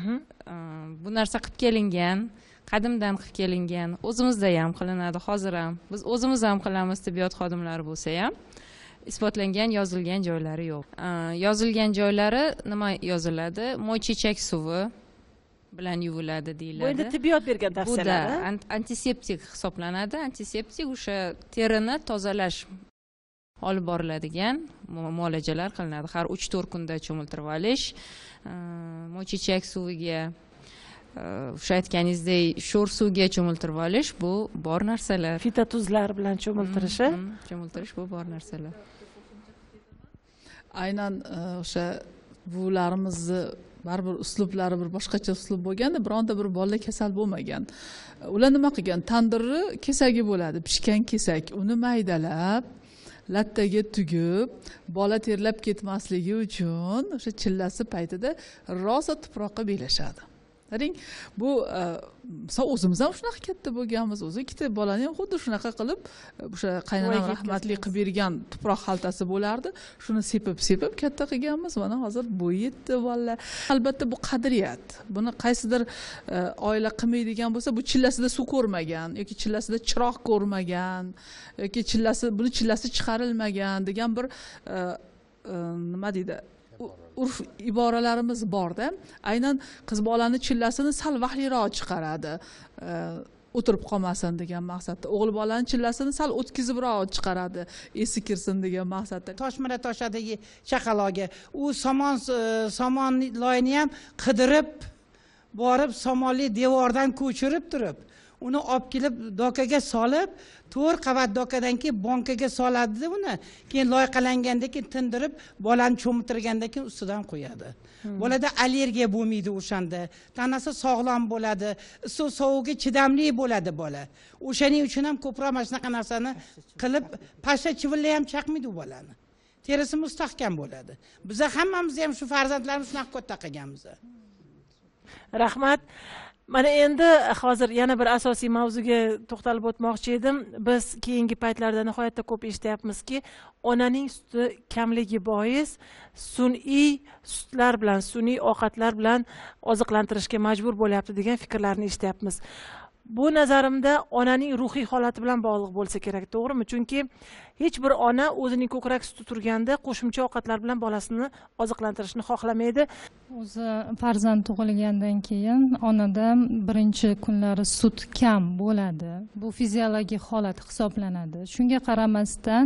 Bu narsa qilib kelingan, qadimdan qilib kelingan, o'zimizda ham qilinadi, hozir ham. Biz o'zimiz ham qilamiz, tibbiyot xodimlari bo'lsa ham. Isbotlangan, yozilgan joylari yo'q. Yozilgan joylari nima yoziladi? Moy-chechak suvi bilan yuviladi deyiladi. Bu endi tibbiyot bergan tavsiyalar. Bu antiseptik hisoblanadi. Antiseptik o'sha terini tozalash olib boriladigan muolajalar qilinadi. Har 3-4 kunda cho'miltirib olish, moy-chechak suviga, o'sha aytganingizdek sho'r suvga cho'miltirib olish, bu bor narsalar. Fitotuzlar bilan cho'miltirishi, cho'miltirish bu bor narsalar. Aynan o'sha buvilarimizni baribir uslublari bir boshqacha uslub bo'lganda, bironta bir bola kasal bo'lmagan. Ular nima qilgan? Tandirni kesagi bo'ladi, pishgan kesak. Uni maydalab, lattaga tugib, bola terlab ketmasligi uchun o'sha chillasi paytida rosa tuproqqa belashadi. Qarang, bu misol o'zimiz ham shunaqa katta bo'lganmiz. O'zi ikkita bolani ham xuddi shunaqa qilib, o'sha qaynonam rahmatli qilib bergan tuproq xaltasi bo'lardi. Shuni sepib katta qilganmiz. Mana hozir bo'yi yetdi bolalar. Albatta bu qadriyat. Buni qaysidir oila qilmaydigan bo'lsa, bu chillasida suv ko'rmagan yoki chillasida chiroq ko'rmagan yoki buni chillasi chiqarilmagan degan bir nima deydi? Urf iboralarimiz borda. Aynan qiz bolani chillasini sal vahliroq chiqaradi. O'tirib qolmasin degan maqsadda. O'g'il bolani chillasini sal o'tkazibroq chiqaradi, esi kirsin degan maqsadda. Toshmira toshadagi chaqaloqga u somon loyini ham qidirib borib somonli devordan ko'chirib turib, uni olib kelib dokaga solib, 4 qavat dokadan keyin bankaga soladi uni. Keyin loyqalangandan keyin tindirib, bolani cho'mtirgandan keyin ustidan qo'yadi. Bolada allergiya bo'lmaydi o'shanda. Tanasi sog'lom bo'ladi, issiq sovuqqa chidamli bo'ladi bola. O'shaning uchun ham ko'proq mana shunaqa narsani qilib, pashsha chivilla ham chaqmaydi u bolani. Terisi mustahkam bo'ladi. Biz hammamiz ham shu farzandlarimiz shunaqa katta qilganmiz. Rahmat. Mana endi hozir yana bir asosiy mavzuga to'xtalib o'tmoqchi edim. Biz keyingi paytlarda nihoyatda ko'p eshityapmizki, onaning suti kamligi bois sun'iy sutlar bilan, sun'iy ovqatlar bilan oziqlantirishga majbur bo'lyapti degan fikrlarni eshityapmiz. Bu nazarimda onaning ruhiy holati bilan bog'liq bo'lsa kerak, to'g'rimi? Chunki hech bir ona o'zining ko'krak suti turganda qo'shimcha ovqatlar bilan bolasini oziqlantirishni xohlamaydi. O'zi farzand tug'ilgandan keyin onada birinchi kunlari sut kam bo'ladi. Bu fiziologik holat hisoblanadi. Shunga qaramasdan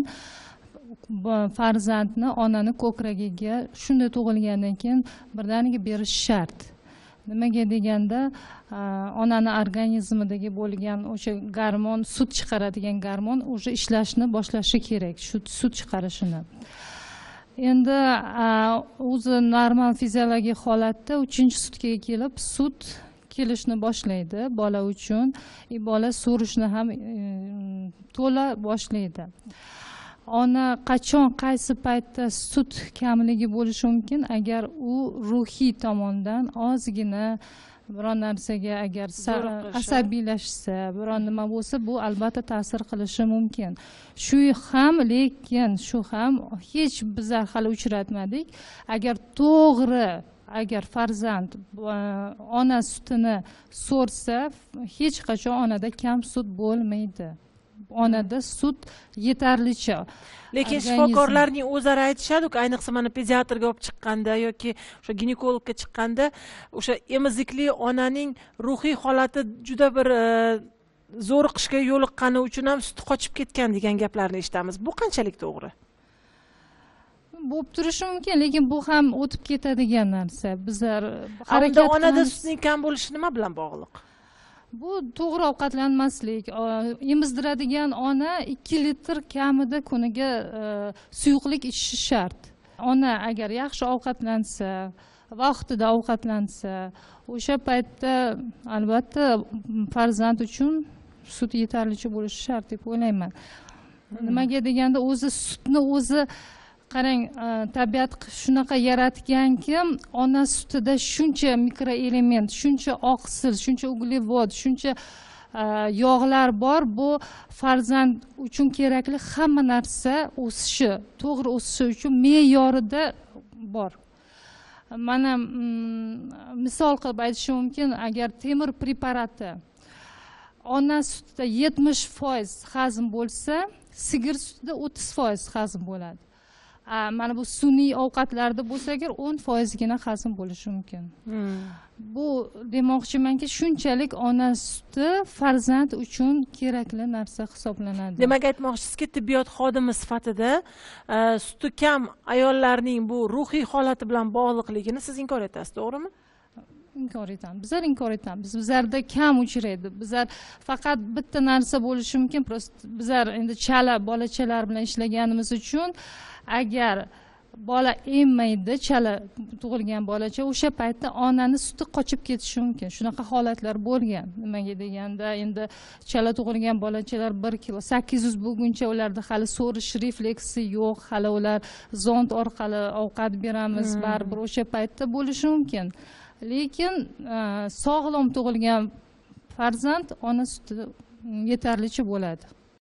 farzandni onani ko'kragiga shunday tug'ilgandan keyin birdaniga berish shart. Nimaga deganda, onani organizmidagi bo'lgan o'sha gormon, sut chiqaradigan gormon o'sha ishlashni boshlashi kerak, shu sut chiqarishini. Endi o'zi normal fiziologik holatda 3-sutkaga kelib sut kelishni boshlaydi bola uchun, bola so'rishni ham to'la boshlaydi. Ona qachon, qaysi paytda sut kamligi bo'lishi mumkin? Agar u ruhiy tomondan ozgina biron narsaga agar asabiylashsa, biron nima bo'lsa, bu albatta ta'sir qilishi mumkin. Lekin shu ham hech bizlar hali uchratmadik. Agar farzand ona sutini so'rsa, hech qachon onada kam sut bo'lmaydi. Onada sut yetarlicha. Lekin shifokorlarning o'zlari aytishadi-ku, ayniqsa mana pediatrga olib chiqqanda yoki o'sha ginekologga chiqqanda, o'sha emizikli onaning ruhiy holati juda bir zo'riqishga yo'liqqani uchun ham suti qochib ketgan degan gaplarni eshitamiz. Bu qanchalik to'g'ri? Bo'lib turishi mumkin, lekin bu ham o'tib ketadigan narsa. Bizlar harakat onada sutning kam bo'lishi nima bilan bog'liq? Bu to'g'ri ovqatlanmaslik. Emizdiradigan ona 2 litr kamida kuniga suyuqlik ichishi shart. Ona agar yaxshi ovqatlansa, vaqtida ovqatlansa, o'sha paytda albatta farzand uchun sut yetarlicha bo'lishi shart deb o'ylayman. Nimaga deganda, o'zi sutni o'zi qarang, tabiat shunaqa yaratganki, ona sutida shuncha mikroelement, shuncha oqsil, shuncha uglevod, shuncha yog'lar bor. Bu farzand uchun kerakli hamma narsa o'sishi, to'g'ri o'sishi uchun me'yorida bor. Mana misol qilib aytishim mumkin, agar temir preparati ona sutida 70% hazm bo'lsa, sigir sutida 30% hazm bo'ladi. Mana bu sun'iy ovqatlarda bo'lsa agar 10% gina hazm bo'lishi mumkin. Bu demoqchimanki, shunchalik ona suti farzand uchun kerakli narsa hisoblanadi. Demak, aytmoqchisizki, tibbiyot xodimi sifatida suti kam ayollarning bu ruhiy holati bilan bog'liqligini siz inkor etasiz, to'g'rimi? Inkor etamiz. Bizlar inkor etamiz. Bizlarda kam uchraydi. Bizlar faqat bitta narsa bo'lishi mumkin. Bizlar endi bola-chalar bilan ishlaganimiz uchun agar bola emmaydi, chala tug'ilgan bolacha o'sha paytda onani suti qochib ketishi mumkin. Shunaqa holatlar bo'lgan. Nimaga deganda, endi chala tug'ilgan bolachalar 1 kilo 800 bo'lguncha ularda hali so'rish refleksi yo'q, hali ular zond orqali ovqat beramiz, baribir o'sha paytda bo'lishi mumkin. Lekin sog'lom tug'ilgan farzand ona suti yetarlicha bo'ladi.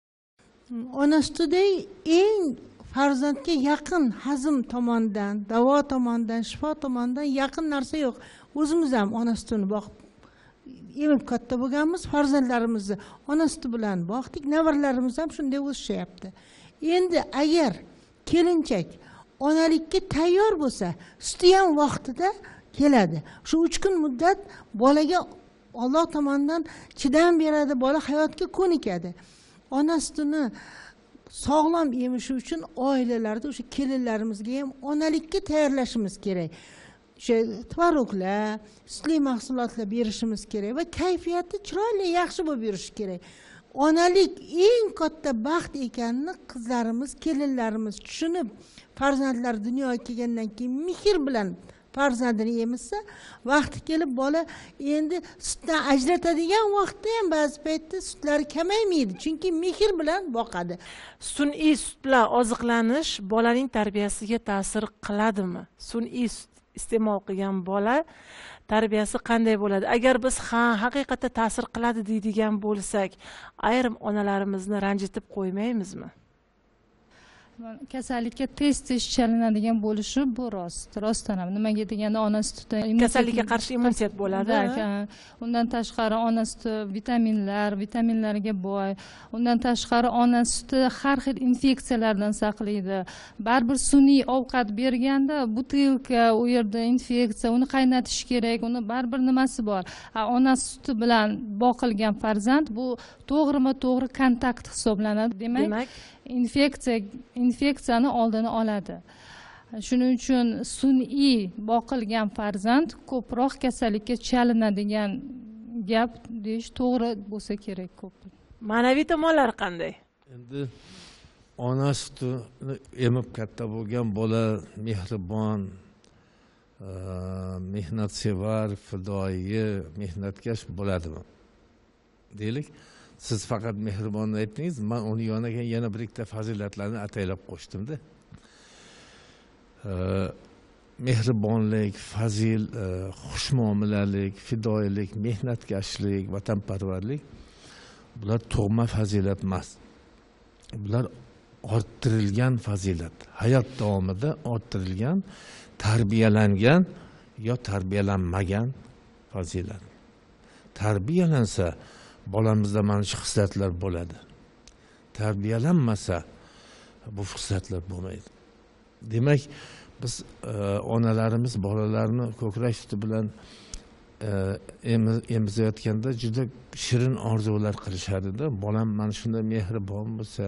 Ona sutida eng farzandga yaqin hazm tomonidan, davo tomonidan, shifo tomonidan yaqin narsa yo'q. O'zimiz ham ona sutini boqib emib katta bo'lganmiz, farzandlarimizni ona suti bilan boqdik, navaralarimiz ham shunday o'sishyapti. Endi agar kelinchak onalikka tayyor bo'lsa, suti ham vaqtida keladi. Shu 3 kun muddat bolaga Alloh tomonidan chidam beradi, bola hayotga ko'nikadi. Ona sutini sog'lom emishi uchun oilalarda o'sha kelinlarimizga ham onalikka tayyorlashimiz kerak. O'sha tvoroglar, sutli mahsulotlar berishimiz kerak va kayfiyati chiroyli, yaxshi bo'lib yurishi kerak. Onalik eng katta baxt ekanini qizlarimiz, kelinlarimiz tushunib, farzandlar dunyoga kelgandan keyin mehr bilan farzandini emizsa, vaqti kelib bola endi sutdan ajratadigan vaqtda ham ba'zi paytda sutlari kamaymaydi, chunki mehr bilan boqadi. Sun'iy sut bilan oziqlanish bolaning tarbiyasiga ta'sir qiladimi? Sun'iy sut iste'mol qilgan bola tarbiyasi qanday bo'ladi? Agar biz haqiqatda ta'sir qiladi deydigan bo'lsak, ayrim onalarimizni ranjitib qo'ymaymizmi? Kasallikka tez chalinadigan bo'lishi bu rostdan ham. Nimaga deganda ona suti kasallikka qarshi immunitet bo'ladi. Undan tashqari ona suti vitaminlarga boy. Undan tashqari ona suti har xil infeksiyalardan saqlaydi. Baribir sun'iy ovqat berganda butilka, u yerda infeksiya, uni qaynatish kerak, uni baribir nimasi bor. Ona suti bilan boqilgan farzand bu to'g'rima-to'g'ri kontakt hisoblanadi. Demak, infeksiyani oldini oladi. Shuning uchun sun'iy boqilgan farzand ko'proq kasallikka chalinadigan gap deyish to'g'ri bo'lsa kerak. Ko'p ma'naviy tomonlari qanday? Endi ona sutini emib katta bo'lgan bola mehribon, mehnatsevar, fidoyi, mehnatkash bo'ladimi? Deylik. Siz faqat mehribonni aytdingiz, men uni yoniga yana bir ikkita fazilatlarni ataylab qo'shdim-da. Mehribonlik, fazil, xushmuomalalik, fidoyilik, mehnatkashlik, vatanparvarlik bular tug'ma fazilat emas. Bular orttirilgan fazilat. Hayot davomida orttirilgan, tarbiyalangan yo tarbiyalanmagan fazilat. Tarbiyalansa bolamizda mana shu xislatlar bo'ladi. Tarbiyalanmasa bu xislatlar bo'lmaydi. Demak, biz onalarimiz bolalarni ko'krak suti bilan emizayotganda juda shirin orzular qilishadi-da. Bolam mana shunday mehribon bo'lsa,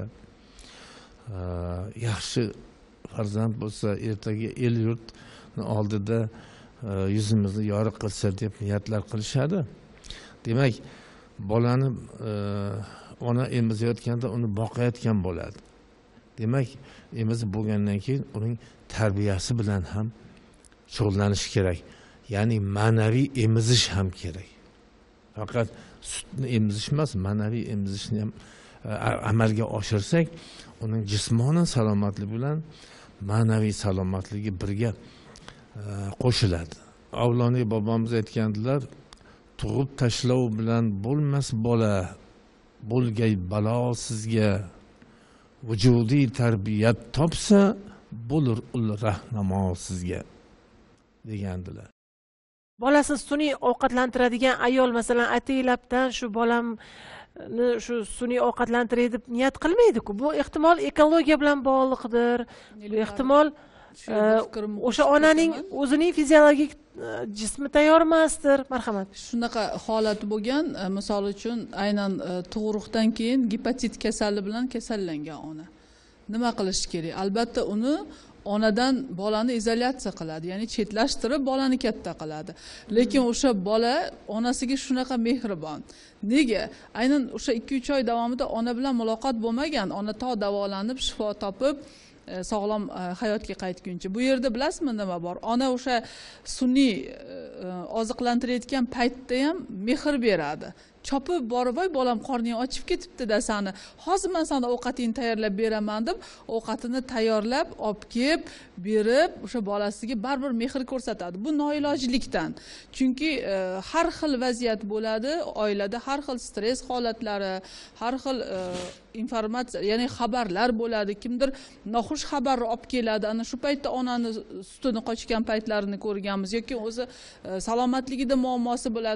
yaxshi farzand bo'lsa, ertaga el yurtni oldida yuzimizni yorug' qilsa deb niyatlar qilishadi. Demak, bolani ona emizayotganda uni boqayotgan bo'ladi. Demak, emizib bo'lgandan keyin uning tarbiyasi bilan ham shug'ullanish kerak. Ya'ni ma'naviy emizish ham kerak. Faqat sutni emizish emas, ma'naviy emizishni ham amalga oshirsak, uning jismoniy salomatligi bilan ma'naviy salomatligi birga qo'shiladi. Avloniy bobomiz aytgandilar, tug'ib tashlov bilan bo'lmas bola, bo'lgay balo sizga, vujudiy tarbiyat topsa, bo'lur ul rahnamo sizga degandilar. Bolasiz sun'iy ovqatlantiradigan ayol masalan ataylabdan shu bolamni shu sun'iy ovqatlantiray deb niyat qilmaydi-ku. Bu ehtimol ekologiya bilan bog'liqdir. Bu ehtimol o'sha onaning o'zining fiziologik jismi tayyor emasdir. Marhamat. Shunaqa holat bo'lgan, misol uchun aynan tug'ruqdan keyin gepatit kasali bilan kasallangan ona. Nima qilish kerak? Albatta uni onadan bolani izolyatsiya qiladi, ya'ni chetlashtirib bolani katta qiladi. Lekin o'sha bola onasiga shunaqa mehribon. Nega? Aynan o'sha 2-3 oy davomida ona bilan muloqot bo'lmagan, ona to davolanib, shifo topib, sog'lom hayotga qaytguncha. Bu yerda bilasizmi nima bor? Ona o'sha sun'iy oziqlantirayotgan paytda ham mehr beradi. Chopib borib, voy bolam qorning ochib ketibdi-da sani. Hozir men sana ovqatingni tayyorlab beraman deb, ovqatini tayyorlab, olib kelib, berib, o'sha bolasiga baribir mehr ko'rsatadi. Bu noilojlikdan. Chunki har xil vaziyat bo'ladi, oilada har xil stress holatlari, har xil informatsiya, ya'ni xabarlar bo'ladi. Kimdir noxush xabarni olib keladi. Ana shu paytda onani sutini qochgan paytlarini ko'rganmiz yoki o'zi salomatligida muammosi bilan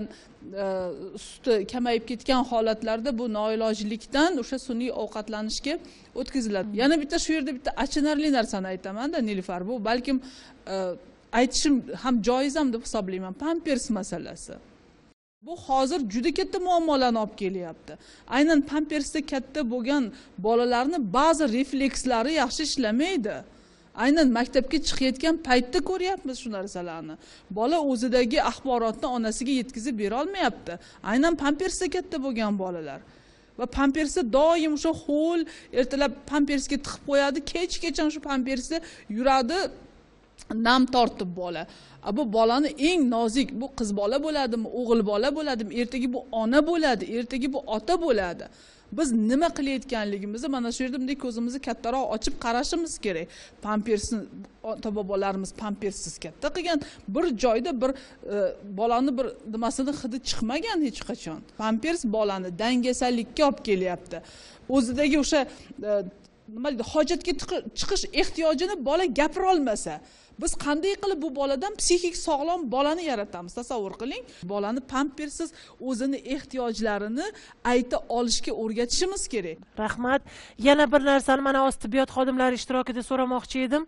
suti kamayib ketgan holatlarda bu noilojlikdan o'sha sun'iy ovqatlanishga o'tkaziladi. Yana bitta shu yerda bitta achinarli narsani aytaman-da, Nilufar, bu balkim aytishim ham joiz ham deb hisoblayman. Pampers masalasi. Bu hozir juda katta muammolarni olib kelyapti. Aynan pampersda katta bo'lgan bolalarning ba'zi reflekslari yaxshi ishlamaydi. Aynan maktabga chiqayotgan paytda ko'ryapmiz shu narsalarni. Bola o'zidagi axborotni onasiga yetkazib bera olmayapti. Aynan pampersda katta bo'lgan bolalar. Va pampersda doim o'sha ho'l, ertalab pampersga tiqib qo'yadi, kechgacha shu pampersda yuradi, nam tortib bola. Bu bolani eng nozik, bu qiz bola bo'ladimi, o'g'il bola bo'ladimi, ertaga bu ona bo'ladi, ertaga bu ota bo'ladi. Biz nima qilayotganligimizni mana shu yerda bunday ko'zimizni kattaroq ochib qarashimiz kerak. Pampersni ota-bobolarimiz pampersiz katta qilgan, bir joyda bir bolani bir nimasini hidi chiqmagan hech qachon. Pampers bolani dangasalikka olib kelyapti. O'zidagi o'sha nima deydi, hojatga chiqish ehtiyojini bola gapira olmasa, biz qanday qilib bu boladan psixik sog'lom bolani yaratamiz? Tasavvur qiling. Bolani pampersiz o'zini ehtiyojlarini ayta olishga o'rgatishimiz kerak. Rahmat. Yana bir narsani mana o'z tibbiyot xodimlari ishtirokida so'ramoqchi edim.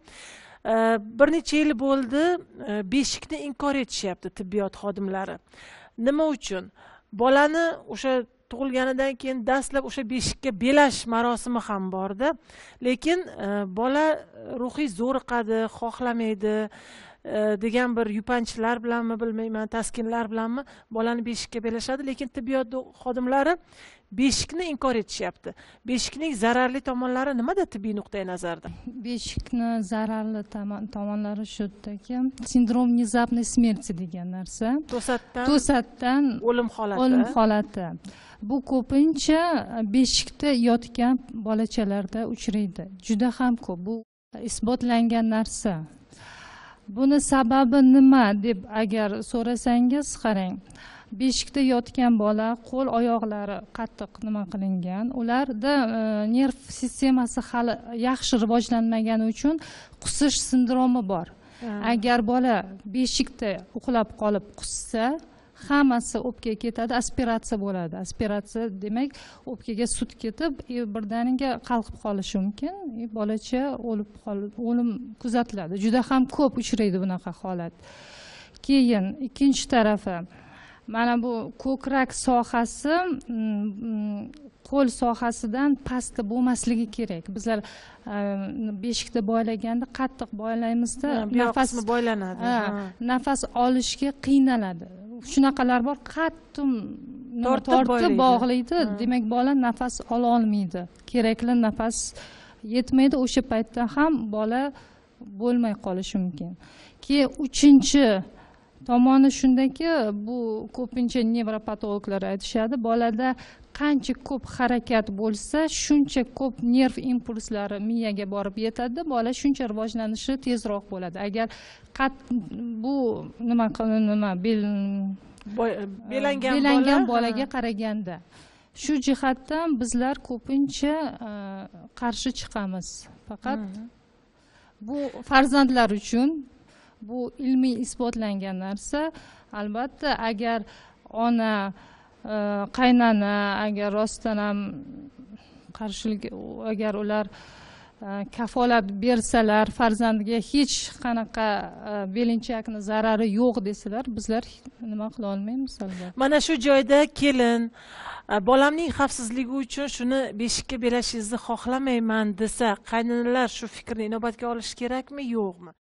Bir necha yil bo'ldi, beshikni inkor etishyapti tibbiyot xodimlari. Nima uchun? Bolani o'sha tug'ilganidan keyin dastlab o'sha beshikka belash marosimi ham borda, lekin bola ruhiy zo'riqadi, xohlamaydi degan bir yupanchilar bilanmi bilmayman, taskinlar bilanmi bolani beshikka belashadi, lekin tibbiyot xodimlari beshikni inkor etishyapti. Beshikning zararli tomonlari nimada tibbiy nuqtai nazarda? Beshikni zararli tomonlari shudaki, sindrom внезапной смерти degan narsa. To'satdan o'lim holati. Bu ko'pincha beshikda yotgan bolachalarda uchraydi. Juda ham ko'p. Bu isbotlangan narsa. Buni sababi nima deb agar so'rasangiz, qarang. Beshikda yotgan bola qo'l oyoqlari qattiq nima qilingan, ularda nerv sistemasi hali yaxshi rivojlanmagani uchun qusish sindromi bor. Agar bola beshikda uxlab qolib qussa, hammasi o'pkaga ketadi, aspiratsiya bo'ladi. Aspiratsiya demak, o'pkaga sut ketib, birdaniga qalqib qolishi mumkin. Bolacha o'lim kuzatiladi. Juda ham ko'p uchraydi bunaqa holat. Keyin ikkinchi tarafi, mana bu ko'krak sohasi qo'l sohasidan pastda bo'lmasligi kerak. Bizlar beshikda boylaganda qattiq boylaymizda, nafasni boylanadi. Nafas olishga qiynaladi. Shunaqalar bor, qattiq tortib bog'laydi. Demak, bola nafas ola olmaydi. Kerakli nafas yetmaydi. O'sha paytda ham bola bo'lmay qolishi mumkin. Keyin uchinchi tomoni shundaki, bu ko'pincha nevropatologlar aytishadi, bolada qancha ko'p harakat bo'lsa, shuncha ko'p nerv impulslari miyaga borib yetadi, bola shuncha rivojlanishi tezroq bo'ladi. Agar bu belangan bolaga qaraganda, shu jihatdan bizlar ko'pincha qarshi chiqamiz. Faqat bu farzandlar uchun bu ilmiy isbotlangan narsa. Albatta, agar ona, qaynona agar rostdan ham qarshilik, agar ular kafolat bersalar, farzandiga hech qanaqa belinchakni zarari yo'q desalar, bizlar nima qila olmaymiz albatta. Mana shu joyda kelin bolamning xavfsizligi uchun shuni beshikka belashingizni xohlamayman desa, qaynonalar shu fikrni inobatga olish kerakmi, yo'qmi?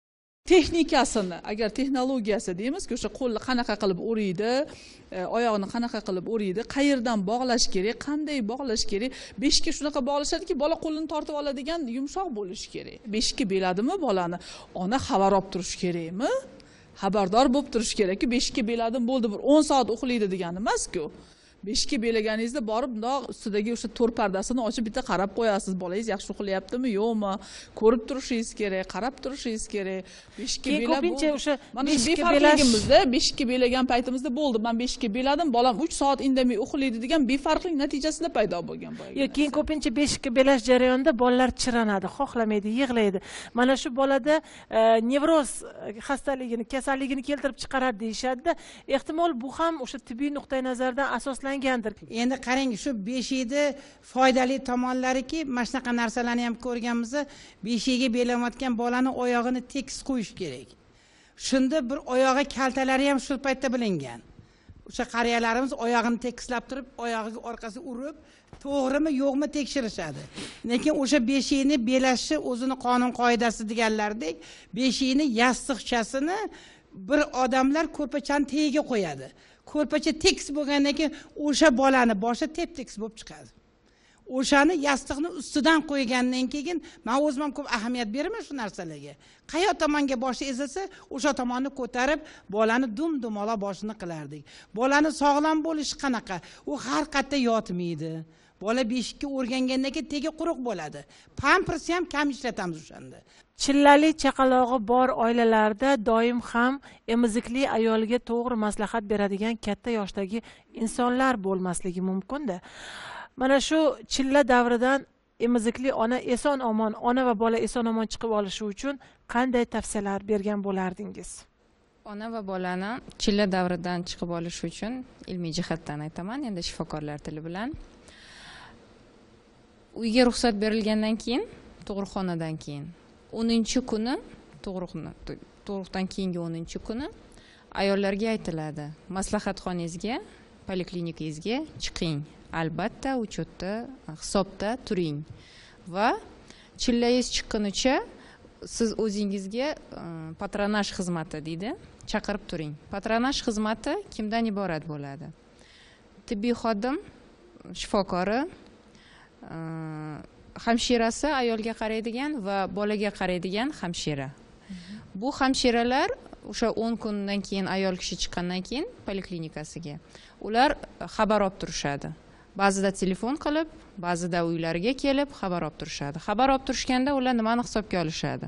texnikasini, agar texnologiyasi deymizki, o'sha qo'lni qanaqa qilib o'raydi, oyoqni qanaqa qilib o'raydi, qayerdan bog'lash kerak, qanday bog'lash kerak. Beshikka shunaqa bog'lashadiki, bola qo'lini tortib oladigan yumshoq bo'lishi kerak. Beshikka beladimi bolani, ona xabar olib turish kerakmi? Xabardor bo'lib turish kerakki, beshikka beladim bo'ldi, bir 10 soat uxlaydi degani emas-ku. Beshikka belaganingizda borib bundoq ustidagi o'sha to'r pardasini ochib bitta qarab qo'yasiz, bolangiz yaxshi uxlayaptimi, yo'qmi, ko'rib turishingiz kerak, qarab turishingiz kerak. Beshikka belab ko'pincha o'sha mana shu befarqligimizda, beshikka belagan paytimizda bo'ldi, men beshikka beladim, bolam 3 soat indamay uxlaydi degan befarqlik natijasida paydo bo'lgan boya. Yo'q, keyin ko'pincha beshikka belash jarayonida bolalar chiranadi, xohlamaydi, yig'laydi. Mana shu bolada nevroz xastaligini, kasalligini keltirib chiqaradi deyshadi-da. Ehtimol bu ham o'sha tibbiy nuqtai nazardan asoslangandir. Endi qarang, shu beshikni foydali tomonlariki, mana shunaqa narsalarni ham ko'rganmiz. Beshikka belayotgan bolani oyog'ini tekis qo'yish kerak. Shunda bir oyog'i kaltalari ham shu paytda bilingan. O'sha qariyalarimiz oyog'ini tekislab turib, oyog'iga orqasiga urib, to'g'rimi yo'qmi tekshirishadi. Lekin o'sha beshikni belashi o'zini qonun qoidasi deganlardek, beshikni yastiqchasini bir odamlar ko'rpachani tagiga qo'yadi. Ko'rpacha tekis bo'lgandan keyin o'sha bolani boshi tep-tekis bo'lib chiqadi. O'shani yastiqni ustidan qo'ygandan keyin men o'zim ham ko'p ahamiyat beraman shu narsalarga. Qayoq tomonga boshi ezilsa, o'sha tomonni ko'tarib, bolani dum-dumaloq boshini qilardik. Bolani sog'lom bo'lishi qanaqa? U har qayerda yotmaydi. Bola beshikka o'rgangandan keyin tegi quruq bo'ladi. Pampersni ham kam ishlatamiz o'shanda. Chillali chaqalog'i bor oilalarda doim ham emizikli ayolga to'g'ri maslahat beradigan katta yoshdagi insonlar bo'lmasligi mumkin-da. Mana shu chilla davridan emizikli ona eson-omon, ona va bola eson-omon chiqib olishi uchun qanday tavsiyalar bergan bo'lardingiz? Ona va bolani chilla davridan chiqib olish uchun ilmiy jihatdan aytaman, endi shifokorlar tili bilan. Uyga ruxsat berilgandan keyin, tug'ruqxonadan keyin 10-kuni, tug'ruqdan keyingi 10-kuni ayollarga aytiladi, maslahatxonangizga, poliklinikangizga chiqing. Albatta, uchetda, hisobda turing va chillangiz chiqqunicha siz o'zingizga patronaj xizmati deydi, chaqirib turing. Patronaj xizmati kimdan iborat bo'ladi? Tibbiy xodim, shifokori, hamshirasi ayolga qaraydigan va bolaga qaraydigan hamshira. Bu hamshiralar o'sha 10 kundan keyin ayol kishi chiqqandan keyin poliklinikasiga ular xabar olib turishadi. Ba'zida telefon qilib, ba'zida uylariga kelib xabar olib turishadi. Xabar olib turishganda ular nimani hisobga olishadi?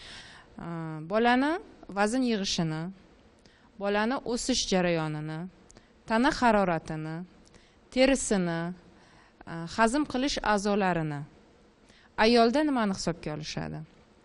Bolani vazn yig'ishini, bolani o'sish jarayonini, tana haroratini, terisini, hazm qilish a'zolarini. Ayolda nimani hisobga olishadi?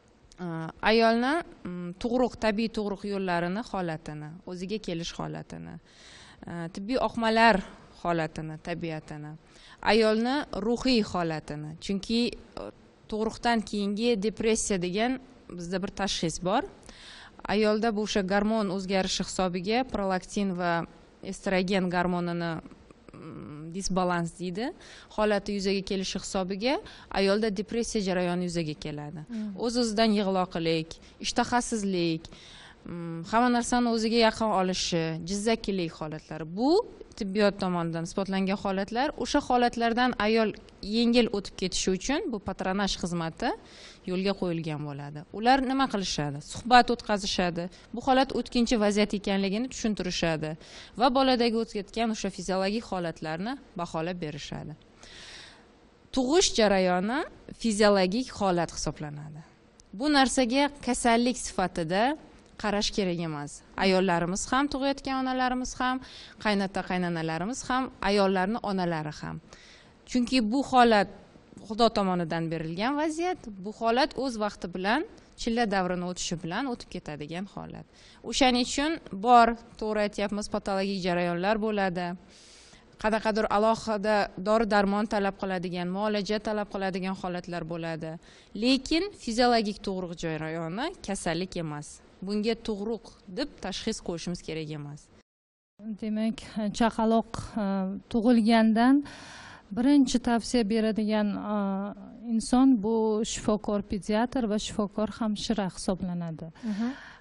Ayolni tug'ruq, tabiiy tug'ruq yo'llarini, holatini, o'ziga kelish holatini, tibbiy oqmalar holatini, tabiatini, ayolni ruhiy holatini. Chunki tug'ruqdan keyingi depressiya degan bizda bir tashxis bor. Ayolda bu o'sha gormon o'zgarishi hisobiga prolaktin va estrogen gormonini disbalans deydi. Holati yuzaga kelishi hisobiga ayolda depressiya jarayoni yuzaga keladi. O'z-o'zidan yig'loqlik, ishtahasizlik, hamma narsani o'ziga yaqin olishi, jizzakilik holatlari. Bu tibbiyot tomonidan isbotlangan holatlar. O'sha holatlardan ayol yengil o'tib ketishi uchun bu patronaj xizmati yo'lga qo'yilgan bo'ladi. Ular nima qilishadi? Suhbat o'tkazishadi. Bu holat o'tkinchi vaziyat ekanligini tushuntirishadi va boladagi o'tgan o'sha fiziologik holatlarni baholab berishadi. Tug'ish jarayoni fiziologik holat hisoblanadi. Bu narsaga kasallik sifatida qarash kerak emas. Ayollarimiz ham, tug'ayotgan onalarimiz ham, qaynota-qaynanalarimiz ham, ayollarning onalari ham. Chunki bu holat Xudo tomonidan berilgan vaziyat, bu holat o'z vaqti bilan, chilla davrini o'tishi bilan o'tib ketadigan holat. O'shaning uchun bor, to'g'ri aytyapmiz, patologik jarayonlar bo'ladi. Qanaqadir alohida dori-darmon talab qiladigan, muolaja talab qiladigan holatlar bo'ladi. Lekin fiziologik tug'ruq jarayoni kasallik emas. Bunga tug'ruq deb tashxis qo'yishimiz kerak emas. Demak, chaqaloq tug'ilgandan birinchi tavsiya beradigan inson bu shifokor pediatr va shifokor hamshira hisoblanadi.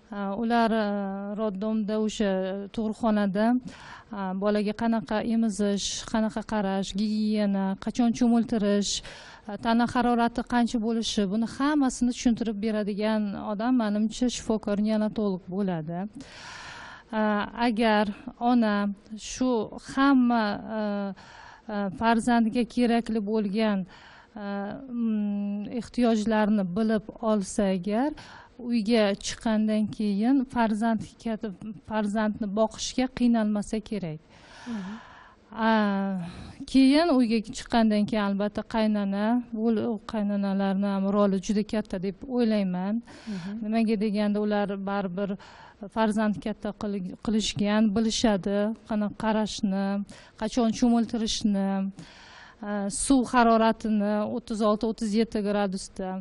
ular roddomda o'sha tug'ruqxonada bolaga qanaqa emizish, qanaqa qarash, gigiyena, qachon cho'miltirish, tana harorati qancha bo'lishi, buni hammasini tushuntirib beradigan odam menimcha shifokor neonatolog bo'ladi. Agar ona shu hamma farzandiga kerakli bo'lgan ehtiyojlarni bilib olsa agar, uyga chiqqandan keyin farzandni boqishga qiynalmasa kerak. Keyin uyga chiqqandan keyin albatta qaynanalarning ham roli juda katta deb o'ylayman. Nimaga deganda ular baribir farzand katta qilishgan, bilishadi, qanaqa qarashni, qachon cho'miltirishni, suv haroratini 36-37 gradusda.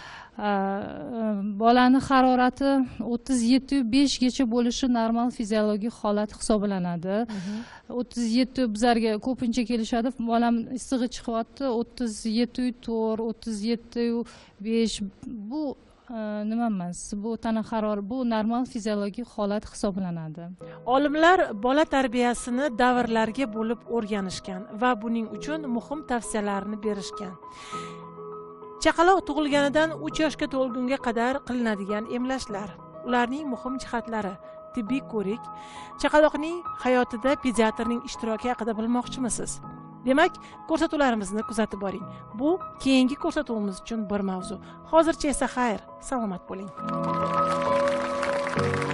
Bolani harorati 37.5 gacha bo'lishi normal fiziologik holat hisoblanadi. 37 bizlarga ko'pincha kelishadi, bolam issig'i chiqyapti, 37.4, 37.5 bu nima emas, bu tana harorati, bu normal fiziologik holat hisoblanadi. Olimlar bola tarbiyasini davrlarga bo'lib o'rganishgan va buning uchun muhim tavsiyalarni berishgan. Chaqaloq tug'ilganidan 3 yoshga to'lgunga qadar qilinadigan emlashlar, ularning muhim jihatlari, tibbiy ko'rik, chaqaloqning hayotida pediatrning ishtiroki haqida bilmoqchimisiz? Demak, ko'rsatuvlarimizni kuzatib boring. Bu keyingi ko'rsatuvimiz uchun bir mavzu. Hozircha esa xayr, salomat bo'ling.